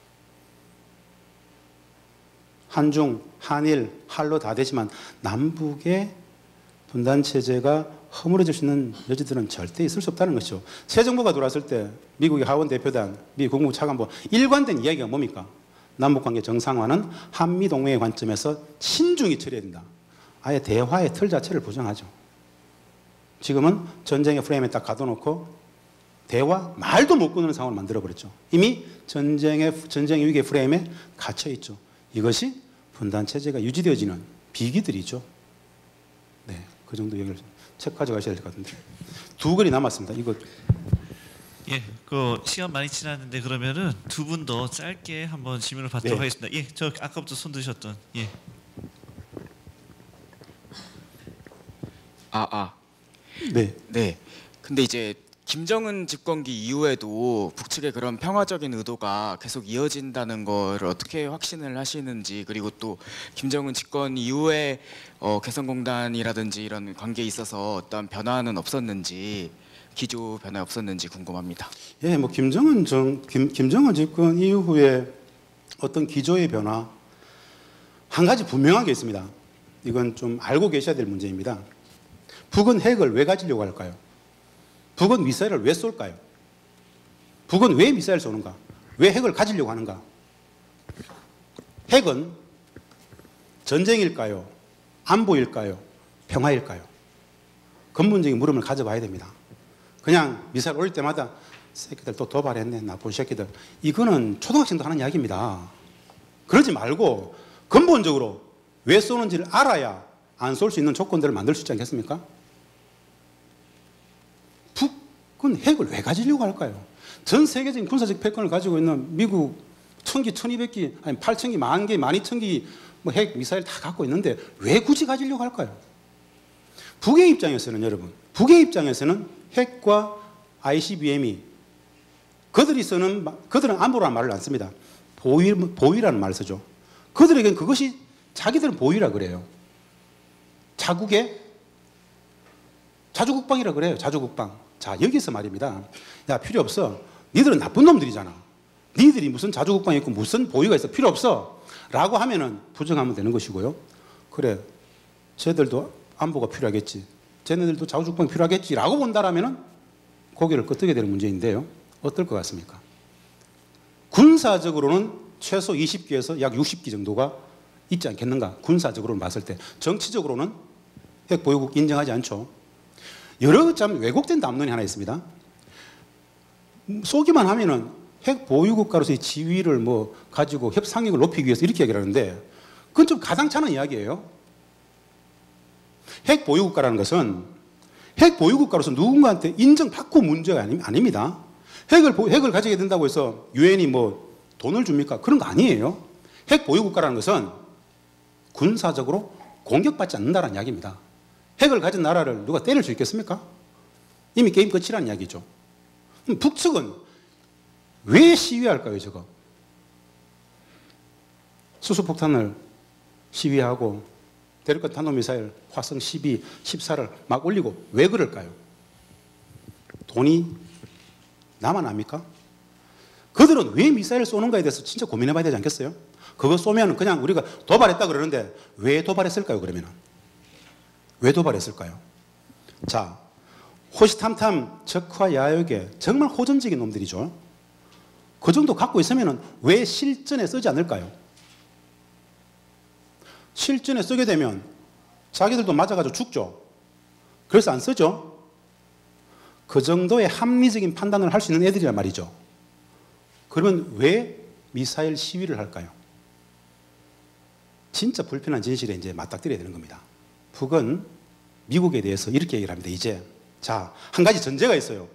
한중, 한일, 할로 다 되지만 남북의 분단 체제가 허물어질 수 있는 여지들은 절대 있을 수 없다는 것이죠. 새 정부가 들어왔을 때 미국의 하원 대표단, 미 국무부 차관보 일관된 이야기가 뭡니까? 남북관계 정상화는 한미동맹의 관점에서 신중히 처리해야 된다. 아예 대화의 틀 자체를 부정하죠. 지금은 전쟁의 프레임에 딱 가둬놓고 대화, 말도 못 끊는 상황을 만들어버렸죠. 이미 전쟁의 위기의 프레임에 갇혀있죠. 이것이 분단체제가 유지되어지는 비기들이죠. 네, 그 정도 얘기를 책 가져가셔야 될 것 같은데. 2글이 남았습니다. 이거. 예, 그 시간 많이 지났는데 그러면은 두 분 더 짧게 한번 질문을 받도록 하겠습니다. 예, 저 아까부터 손 드셨던 예. 네. 근데 이제 김정은 집권기 이후에도 북측의 그런 평화적인 의도가 계속 이어진다는 걸 어떻게 확신을 하시는지, 그리고 또 김정은 집권 이후에 개성공단이라든지 이런 관계에 있어서 어떤 변화는 없었는지, 기조 변화 없었는지 궁금합니다. 예, 뭐 김정은 집권 이후에 어떤 기조의 변화 한 가지 분명한 게 있습니다. 이건 좀 알고 계셔야 될 문제입니다. 북은 핵을 왜 가지려고 할까요? 북은 미사일을 왜 쏠까요? 북은 왜 미사일을 쏘는가? 왜 핵을 가지려고 하는가? 핵은 전쟁일까요? 안보일까요? 평화일까요? 근본적인 물음을 가져봐야 됩니다. 그냥 미사일 올릴 때마다 새끼들 또 도발했네, 나쁜 새끼들. 이거는 초등학생도 하는 이야기입니다. 그러지 말고 근본적으로 왜 쏘는지를 알아야 안 쏠 수 있는 조건들을 만들 수 있지 않겠습니까? 북은 핵을 왜 가지려고 할까요? 전 세계적인 군사적 패권을 가지고 있는 미국 1000기, 1200기, 아니 8000기, 10,000개, 12000기 뭐 핵, 미사일 다 갖고 있는데 왜 굳이 가지려고 할까요? 북의 입장에서는 여러분, 북의 입장에서는 핵과 ICBM이 그들은 안보라는 말을 안 씁니다. 보위라는 말을 쓰죠. 그들에겐 그것이 자기들은 보위라 그래요. 자국의 자주국방이라 그래요. 자주국방. 자, 여기서 말입니다. 야, 필요 없어. 니들은 나쁜 놈들이잖아. 니들이 무슨 자주국방이 있고 무슨 보위가 있어. 필요 없어. 라고 하면은 부정하면 되는 것이고요. 그래, 쟤들도 안보가 필요하겠지. 쟤네들도 자주국방이 필요하겠지. 라고 본다라면은 고개를 끄덕게 되는 문제인데요. 어떨 것 같습니까? 군사적으로는 최소 20기에서 약 60기 정도가 있지 않겠는가? 군사적으로 봤을 때. 정치적으로는 핵 보유국 인정하지 않죠. 여러 참 왜곡된 담론이 하나 있습니다. 쏘기만 하면은 핵 보유국가로서의 지위를 뭐 가지고 협상력을 높이기 위해서 이렇게 얘기를 하는데 그건 좀 가당찮은 이야기예요. 핵 보유국가라는 것은 핵 보유국가로서 누군가한테 인정받고 문제가 아닙니다. 핵을 가지게 된다고 해서 유엔이 뭐 돈을 줍니까? 그런 거 아니에요. 핵 보유국가라는 것은 군사적으로 공격받지 않는다는 이야기입니다. 핵을 가진 나라를 누가 때릴 수 있겠습니까? 이미 게임 끝이라는 이야기죠. 북측은 왜 시위할까요, 저거? 수소폭탄을 시위하고 대륙간 탄도미사일 화성 12, 14를 막 올리고 왜 그럴까요? 돈이 나만 압니까? 그들은 왜 미사일을 쏘는가에 대해서 진짜 고민해 봐야 되지 않겠어요? 그거 쏘면 그냥 우리가 도발했다 그러는데 왜 도발했을까요, 그러면? 왜 도발했을까요? 자, 호시탐탐 적화 야욕에 정말 호전적인 놈들이죠. 그 정도 갖고 있으면 왜 실전에 쓰지 않을까요? 실전에 쓰게 되면 자기들도 맞아가지고 죽죠. 그래서 안 쓰죠. 그 정도의 합리적인 판단을 할 수 있는 애들이란 말이죠. 그러면 왜 미사일 시위를 할까요? 진짜 불편한 진실에 이제 맞닥뜨려야 되는 겁니다. 북은 미국에 대해서 이렇게 얘기를 합니다. 이제 자, 한 가지 전제가 있어요.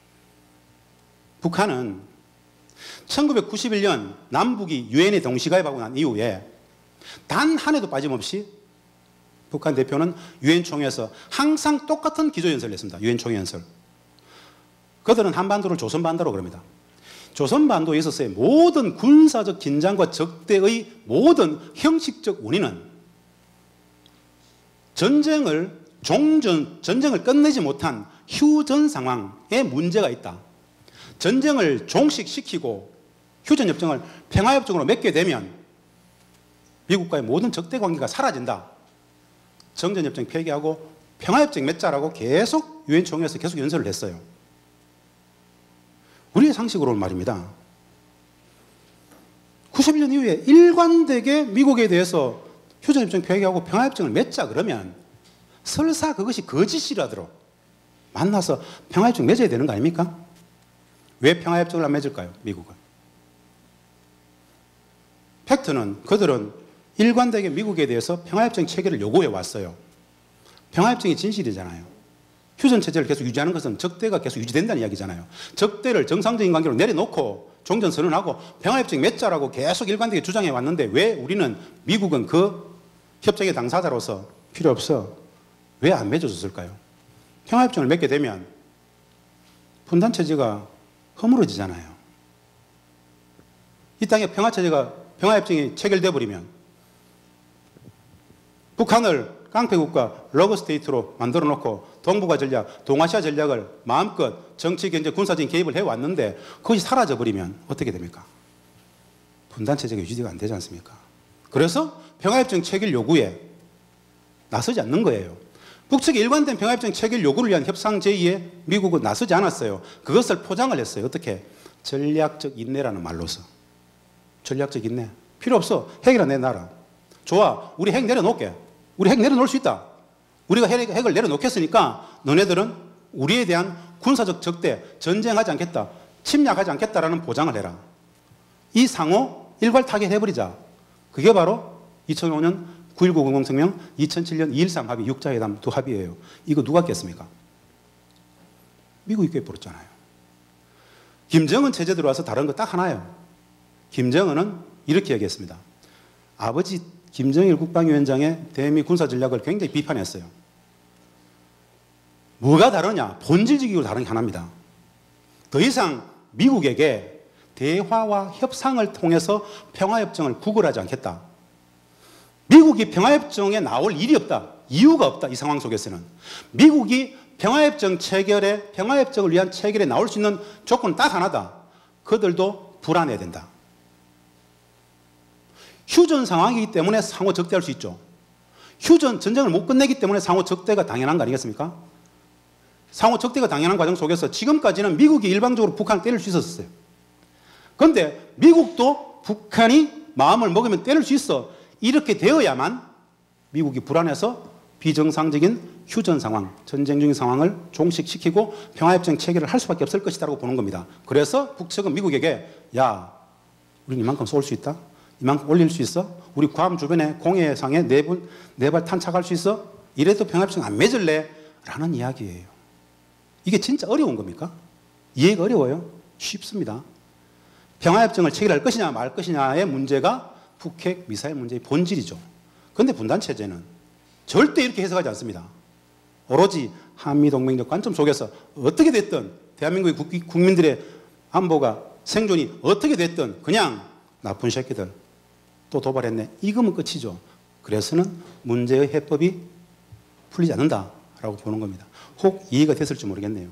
북한은 1991년 남북이 유엔에 동시가입하고 난 이후에 단 한 해도 빠짐없이 북한 대표는 유엔 총회에서 항상 똑같은 기조연설을 했습니다. 유엔 총회 연설. 그들은 한반도를 조선반도로 그럽니다. 조선반도에 있어서의 모든 군사적 긴장과 적대의 모든 형식적 원인은 전쟁을 끝내지 못한 휴전 상황에 문제가 있다. 전쟁을 종식시키고 휴전협정을 평화협정으로 맺게 되면 미국과의 모든 적대 관계가 사라진다. 정전협정 폐기하고 평화협정 맺자라고 계속 유엔 총회에서 계속 연설을 했어요. 우리의 상식으로는 말입니다. 91년 이후에 일관되게 미국에 대해서 휴전협정 폐기하고 평화협정을 맺자 그러면 설사 그것이 거짓이라도 만나서 평화협정 맺어야 되는 거 아닙니까? 왜 평화협정을 안 맺을까요? 미국은. 팩트는 그들은 일관되게 미국에 대해서 평화협정 체결을 요구해 왔어요. 평화협정이 진실이잖아요. 휴전체제를 계속 유지하는 것은 적대가 계속 유지된다는 이야기잖아요. 적대를 정상적인 관계로 내려놓고 종전선언하고 평화협정 맺자라고 계속 일관되게 주장해 왔는데 왜 우리는 미국은 그 협정의 당사자로서 필요 없어. 왜 안 맺어줬을까요? 평화협정을 맺게 되면 분단체제가 허물어지잖아요. 이 땅에 평화협정이 체결돼 버리면 북한을 깡패국가 러브스테이트로 만들어 놓고 동북아 전략, 동아시아 전략을 마음껏 정치, 경제, 군사적인 개입을 해왔는데 그것이 사라져버리면 어떻게 됩니까? 분단체제가 유지가 안 되지 않습니까? 그래서 평화협정 체결 요구에 나서지 않는 거예요. 북측의 일관된 평화협정 체결 요구를 위한 협상 제의에 미국은 나서지 않았어요. 그것을 포장을 했어요. 어떻게? 전략적 인내라는 말로서. 전략적 인내. 필요 없어. 핵이라 내놔라. 좋아. 우리 핵 내려놓을게. 우리 핵 내려놓을 수 있다. 우리가 핵을 내려놓겠으니까 너네들은 우리에 대한 군사적 적대, 전쟁하지 않겠다, 침략하지 않겠다라는 보장을 해라. 이 상호 일괄 타결해버리자. 그게 바로 2005년 9.19 공동성명, 2007년 2.13 합의, 6자회담 두 합의예요. 이거 누가 깼습니까? 미국이 꿰버렸잖아요. 김정은 체제 들어와서 다른 거 딱 하나예요. 김정은은 이렇게 얘기했습니다. 아버지 김정일 국방위원장의 대미 군사 전략을 굉장히 비판했어요. 뭐가 다르냐? 본질적으로 다른 게 하나입니다. 더 이상 미국에게 대화와 협상을 통해서 평화협정을 구걸하지 않겠다. 미국이 평화협정에 나올 일이 없다. 이유가 없다. 이 상황 속에서는. 미국이 평화협정 체결에, 평화협정을 위한 체결에 나올 수 있는 조건은 딱 하나다. 그들도 불안해야 된다. 휴전 상황이기 때문에 상호 적대할 수 있죠. 휴전 전쟁을 못 끝내기 때문에 상호 적대가 당연한 거 아니겠습니까? 상호 적대가 당연한 과정 속에서 지금까지는 미국이 일방적으로 북한을 때릴 수 있었어요. 그런데 미국도 북한이 마음을 먹으면 때릴 수 있어. 이렇게 되어야만 미국이 불안해서 비정상적인 휴전 상황, 전쟁 중인 상황을 종식시키고 평화협정 체결을 할 수밖에 없을 것이라고 보는 겁니다. 그래서 북측은 미국에게 야, 우리는 이만큼 쏠 수 있다? 이만큼 올릴 수 있어? 우리 괌 주변에 공해상에 네 발 탄착할 수 있어? 이래도 평화협정 안 맺을래? 라는 이야기예요. 이게 진짜 어려운 겁니까? 이해가 어려워요? 쉽습니다. 평화협정을 체결할 것이냐 말 것이냐의 문제가 북핵 미사일 문제의 본질이죠. 그런데 분단체제는 절대 이렇게 해석하지 않습니다. 오로지 한미동맹적 관점 속에서 어떻게 됐든 대한민국의 국민들의 안보가 생존이 어떻게 됐든 그냥 나쁜 새끼들 또 도발했네. 이거면 끝이죠. 그래서는 문제의 해법이 풀리지 않는다라고 보는 겁니다. 혹 이해가 됐을지 모르겠네요.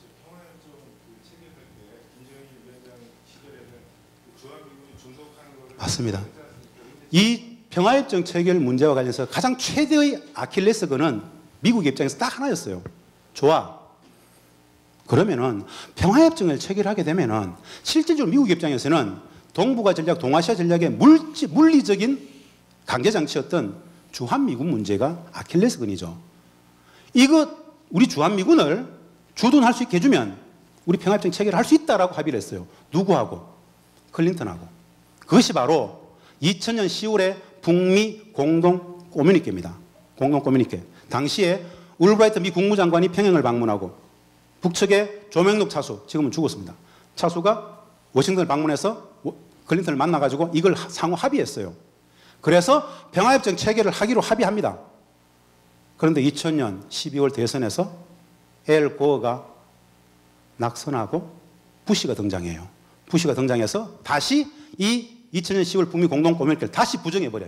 맞습니다. 이 평화협정 체결 문제와 관련해서 가장 최대의 아킬레스건은 미국 입장에서 딱 하나였어요. 좋아. 그러면은 평화협정을 체결하게 되면은 실질적으로 미국 입장에서는 동북아 전략, 동아시아 전략의 물리적인 강제장치였던 주한미군 문제가 아킬레스건이죠. 이거 우리 주한미군을 주둔할 수 있게 해주면 우리 평화협정 체결을 할 수 있다라고 합의를 했어요. 누구하고? 클린턴하고. 그것이 바로 2000년 10월에 북미 공동 커뮤니케입니다. 공동 커뮤니케. 당시에 울브라이트 미 국무장관이 평양을 방문하고 북측의 조명록 차수, 지금은 죽었습니다. 차수가 워싱턴을 방문해서 클린턴을 만나가지고 이걸 상호 합의했어요. 그래서 평화협정 체결을 하기로 합의합니다. 그런데 2000년 12월 대선에서 엘 고어가 낙선하고 부시가 등장해요. 부시가 등장해서 다시 이 2000년 10월 북미 공동 커뮤니케를 다시 부정해버려요.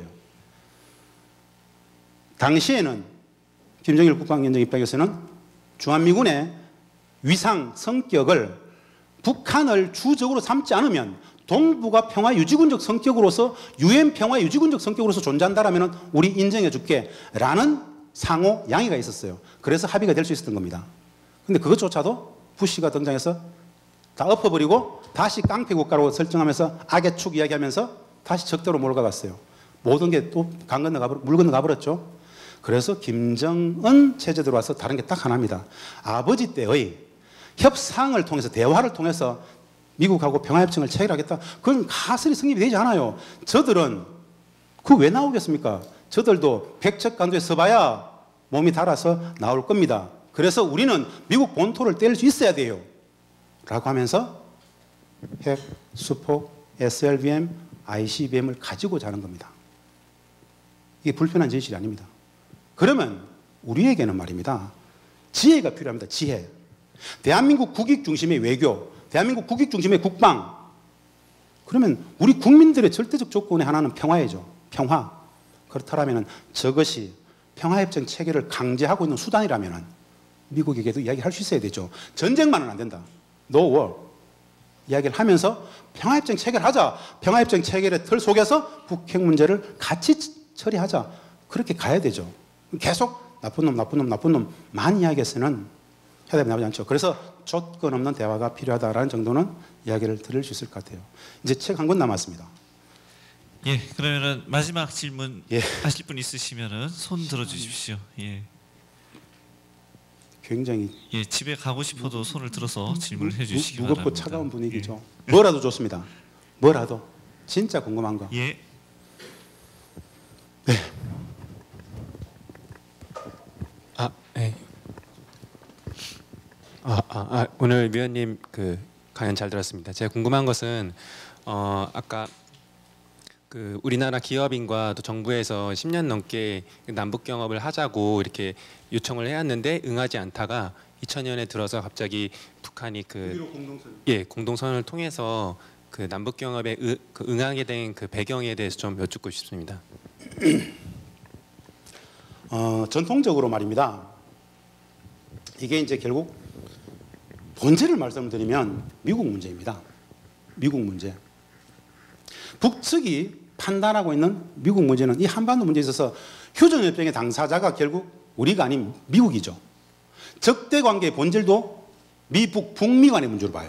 당시에는 김정일 국방위원장 입장에서는 주한미군의 위상, 성격을 북한을 주적으로 삼지 않으면 동북아 평화 유지군적 성격으로서 유엔 평화 유지군적 성격으로서 존재한다라면 우리 인정해 줄게 라는 상호 양의가 있었어요. 그래서 합의가 될 수 있었던 겁니다. 근데 그것조차도 부시가 등장해서 다 엎어버리고 다시 깡패 국가로 설정하면서 악의 축 이야기하면서 다시 적대로 몰아갔어요. 모든 게 또 물 건너가 버렸죠. 그래서 김정은 체제 들어와서 다른 게 딱 하나입니다. 아버지 때의 협상을 통해서 대화를 통해서 미국하고 평화협정을 체결하겠다. 그건 가설이 성립이 되지 않아요. 저들은 그 왜 나오겠습니까? 저들도 백척간도에 서봐야 몸이 달아서 나올 겁니다. 그래서 우리는 미국 본토를 때릴 수 있어야 돼요. 라고 하면서 핵, 수폭, SLBM, ICBM을 가지고 자는 겁니다. 이게 불편한 진실이 아닙니다. 그러면 우리에게는 말입니다. 지혜가 필요합니다. 지혜. 대한민국 국익 중심의 외교, 대한민국 국익 중심의 국방. 그러면 우리 국민들의 절대적 조건의 하나는 평화이죠. 평화. 그렇다면 저것이 평화협정 체결을 강제하고 있는 수단이라면 미국에게도 이야기를 할 수 있어야 되죠. 전쟁만은 안 된다. No war. 이야기를 하면서 평화협정 체결하자. 평화협정 체결의 틀 속에서 북핵 문제를 같이 처리하자. 그렇게 가야 되죠. 계속 나쁜 놈, 나쁜 놈, 나쁜 놈만 이야기해서는 해답이 나오지 않죠. 그래서 조건 없는 대화가 필요하다라는 정도는 이야기를 드릴 수 있을 것 같아요. 이제 책 한 권 남았습니다. 예, 그러면은 마지막 질문 예. 하실 분 있으시면은 손 들어 주십시오. 예. 굉장히 예, 집에 가고 싶어도 손을 들어서 질문을 해 주시기 바랍니다. 무겁고 차가운 분위기죠. 뭐라도 좋습니다. 뭐라도 진짜 궁금한 거. 예. 오늘 위원님 그 강연 잘 들었습니다. 제가 궁금한 것은 아까 그 우리나라 기업인과 또 정부에서 10년 넘게 남북 경협을 하자고 이렇게 요청을 해왔는데 응하지 않다가 2000년에 들어서 갑자기 북한이 공동선언을 통해서 그 남북 경협에 응하게 된 그 배경에 대해서 좀 여쭙고 싶습니다. 전통적으로 말입니다. 이게 이제 결국 본질을 말씀드리면 미국 문제입니다. 미국 문제. 북측이 판단하고 있는 미국 문제는 이 한반도 문제에 있어서 휴전협정의 당사자가 결국 우리가 아닌 미국이죠. 적대 관계의 본질도 미북, 북미 간의 문제로 봐요.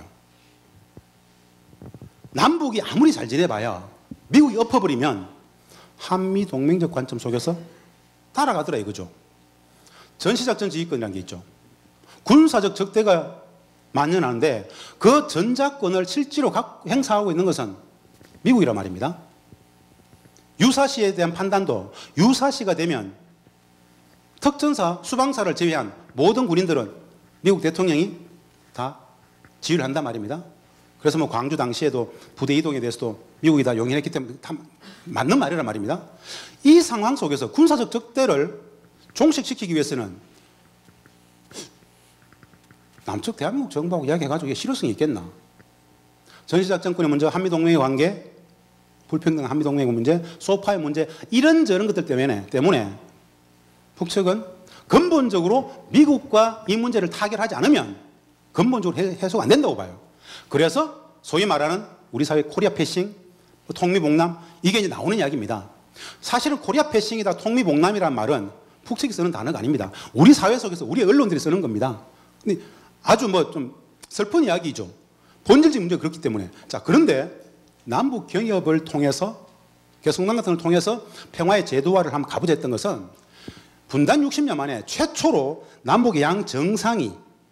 남북이 아무리 잘 지내봐야 미국이 엎어버리면 한미 동맹적 관점 속에서 따라가더라 이거죠. 전시작전 지휘권이라는 게 있죠. 군사적 적대가 만연하는데 그 전작권을 실제로 행사하고 있는 것은 미국이란 말입니다. 유사시에 대한 판단도 유사시가 되면 특전사, 수방사를 제외한 모든 군인들은 미국 대통령이 다 지휘를 한단 말입니다. 그래서 뭐 광주 당시에도 부대 이동에 대해서도 미국이 다 용인했기 때문에 다 맞는 말이란 말입니다. 이 상황 속에서 군사적 적대를 종식시키기 위해서는 남측 대한민국 정부하고 이야기해가지고 이게 실효성이 있겠나? 전시작전권의 문제, 한미동맹의 관계, 불평등한 한미동맹의 문제, 소파의 문제 이런저런 것들 때문에 북측은 근본적으로 미국과 이 문제를 타결하지 않으면 근본적으로 해소가 안 된다고 봐요. 그래서 소위 말하는 우리 사회 코리아 패싱, 통미봉남 이게 이제 나오는 이야기입니다. 사실은 코리아 패싱이다 통미봉남이라는 말은 북측이 쓰는 단어가 아닙니다. 우리 사회 속에서 우리 언론들이 쓰는 겁니다. 근데 아주 뭐 좀 슬픈 이야기죠. 본질적 문제가 그렇기 때문에. 자, 그런데 남북 경협을 통해서 개성난 같은 걸 통해서 평화의 제도화를 한번 가보자 했던 것은 분단 60년 만에 최초로 남북의 양 정상이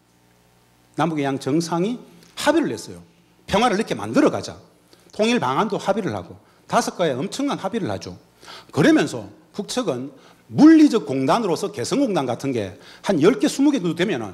합의를 냈어요. 평화를 이렇게 만들어 가자. 통일 방안도 합의를 하고 5가에 엄청난 합의를 하죠. 그러면서 북측은 물리적 공단으로서 개성공단 같은 게 한 10개, 20개 정도 되면은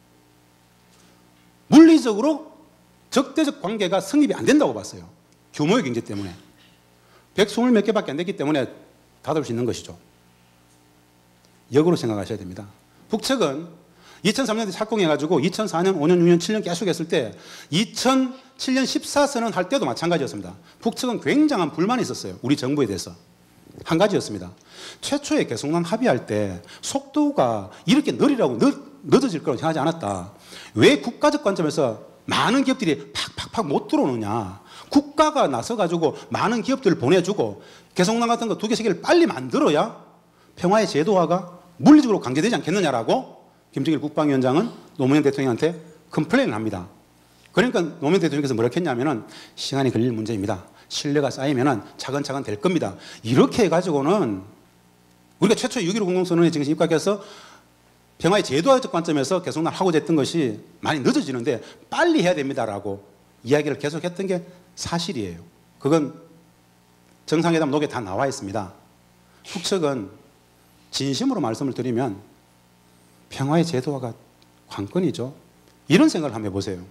물리적으로 적대적 관계가 성립이 안 된다고 봤어요. 규모의 경제 때문에. 120 몇 개밖에 안 됐기 때문에 닫을 수 있는 것이죠. 역으로 생각하셔야 됩니다. 북측은 2003년에 착공해가지고 2004년, 5년, 6년, 7년 계속 했을 때 2007년 14선언 할 때도 마찬가지였습니다. 북측은 굉장한 불만이 있었어요. 우리 정부에 대해서. 한 가지였습니다. 최초에 개성난 합의할 때 속도가 이렇게 느리라고 늦어질 거라고 생각하지 않았다. 왜 국가적 관점에서 많은 기업들이 팍팍팍 못 들어오느냐. 국가가 나서가지고 많은 기업들을 보내주고 개성난 같은 거 2개, 3개를 빨리 만들어야 평화의 제도화가 물리적으로 강제되지 않겠느냐라고 김정일 국방위원장은 노무현 대통령한테 컴플레인을 합니다. 그러니까 노무현 대통령께서 뭐라고 했냐면은 시간이 걸릴 문제입니다. 신뢰가 쌓이면은 차근차근 될 겁니다. 이렇게 해가지고는 우리가 최초 6.15 공동선언에 지금 입각해서 평화의 제도화적 관점에서 개성난 하고자 했던 것이 많이 늦어지는데 빨리 해야 됩니다라고 이야기를 계속했던 게 사실이에요. 그건 정상회담 녹에 다 나와 있습니다. 북측은 진심으로 말씀을 드리면 평화의 제도화가 관건이죠. 이런 생각을 한번 해보세요.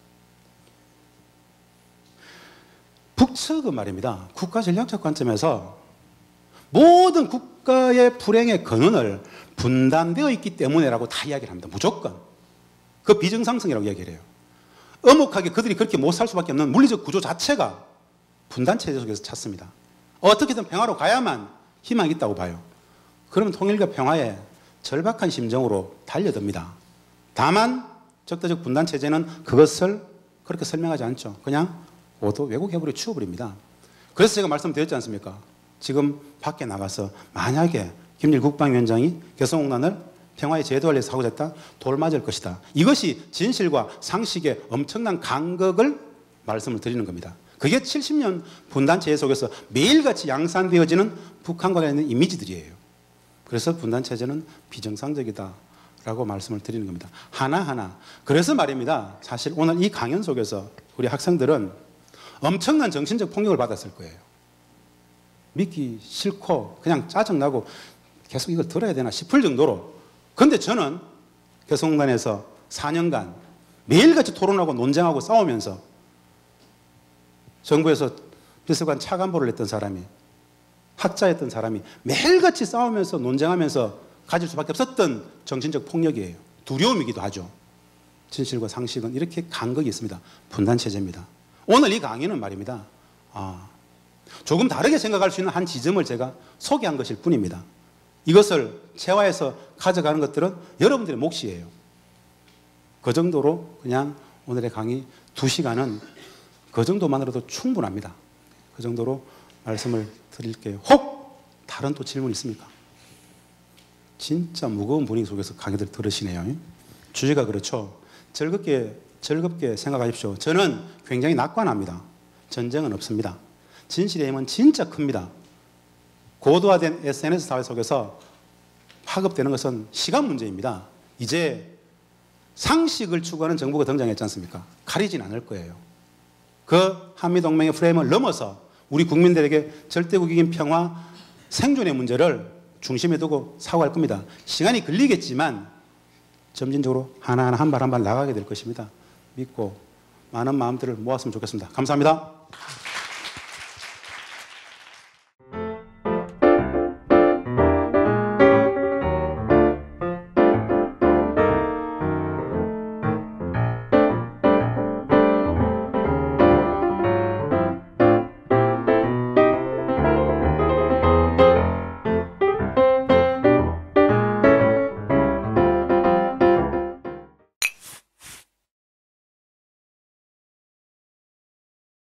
북측은 말입니다. 국가 전략적 관점에서 모든 국가의 불행의 근원을 분단되어 있기 때문에라고 다 이야기를 합니다. 무조건. 그 비정상성이라고 이야기를 해요. 엄혹하게 그들이 그렇게 못 살 수밖에 없는 물리적 구조 자체가 분단체제 속에서 찾습니다. 어떻게든 평화로 가야만 희망이 있다고 봐요. 그러면 통일과 평화에 절박한 심정으로 달려듭니다. 다만 적대적 분단체제는 그것을 그렇게 설명하지 않죠. 그냥 모두 왜곡 해버리고 치워버립니다. 그래서 제가 말씀드렸지 않습니까? 지금 밖에 나가서 만약에 김일 국방위원장이 개성공단을 평화의 제도화를 위해서 하고자 했다, 돌 맞을 것이다. 이것이 진실과 상식의 엄청난 간극을 말씀을 드리는 겁니다. 그게 70년 분단체제 속에서 매일같이 양산되어지는 북한과 관련된 이미지들이에요. 그래서 분단체제는 비정상적이다라고 말씀을 드리는 겁니다. 하나하나. 그래서 말입니다. 사실 오늘 이 강연 속에서 우리 학생들은 엄청난 정신적 폭력을 받았을 거예요. 믿기 싫고 그냥 짜증나고 계속 이걸 들어야 되나 싶을 정도로. 근데 저는 개성공단에서 4년간 매일같이 토론하고 논쟁하고 싸우면서 정부에서 비서관 차관보를 했던 사람이, 학자였던 사람이 매일같이 싸우면서 논쟁하면서 가질 수밖에 없었던 정신적 폭력이에요. 두려움이기도 하죠. 진실과 상식은 이렇게 간극이 있습니다. 분단체제입니다. 오늘 이 강의는 말입니다. 조금 다르게 생각할 수 있는 한 지점을 제가 소개한 것일 뿐입니다. 이것을 체화해서 가져가는 것들은 여러분들의 몫이에요. 그 정도로 그냥 오늘의 강의 2시간은 그 정도만으로도 충분합니다. 그 정도로 말씀을 드릴게요. 혹 다른 또 질문 있습니까? 진짜 무거운 분위기 속에서 강의들 들으시네요. 주제가 그렇죠. 즐겁게 생각하십시오. 저는 굉장히 낙관합니다. 전쟁은 없습니다. 진실의 힘은 진짜 큽니다. 고도화된 SNS 사회 속에서 파급되는 것은 시간 문제입니다. 이제 상식을 추구하는 정부가 등장했지 않습니까? 가리진 않을 거예요. 그 한미동맹의 프레임을 넘어서 우리 국민들에게 절대국익인 평화, 생존의 문제를 중심에 두고 사고할 겁니다. 시간이 걸리겠지만 점진적으로 하나하나 한 발 한 발 나가게 될 것입니다. 믿고 많은 마음들을 모았으면 좋겠습니다. 감사합니다.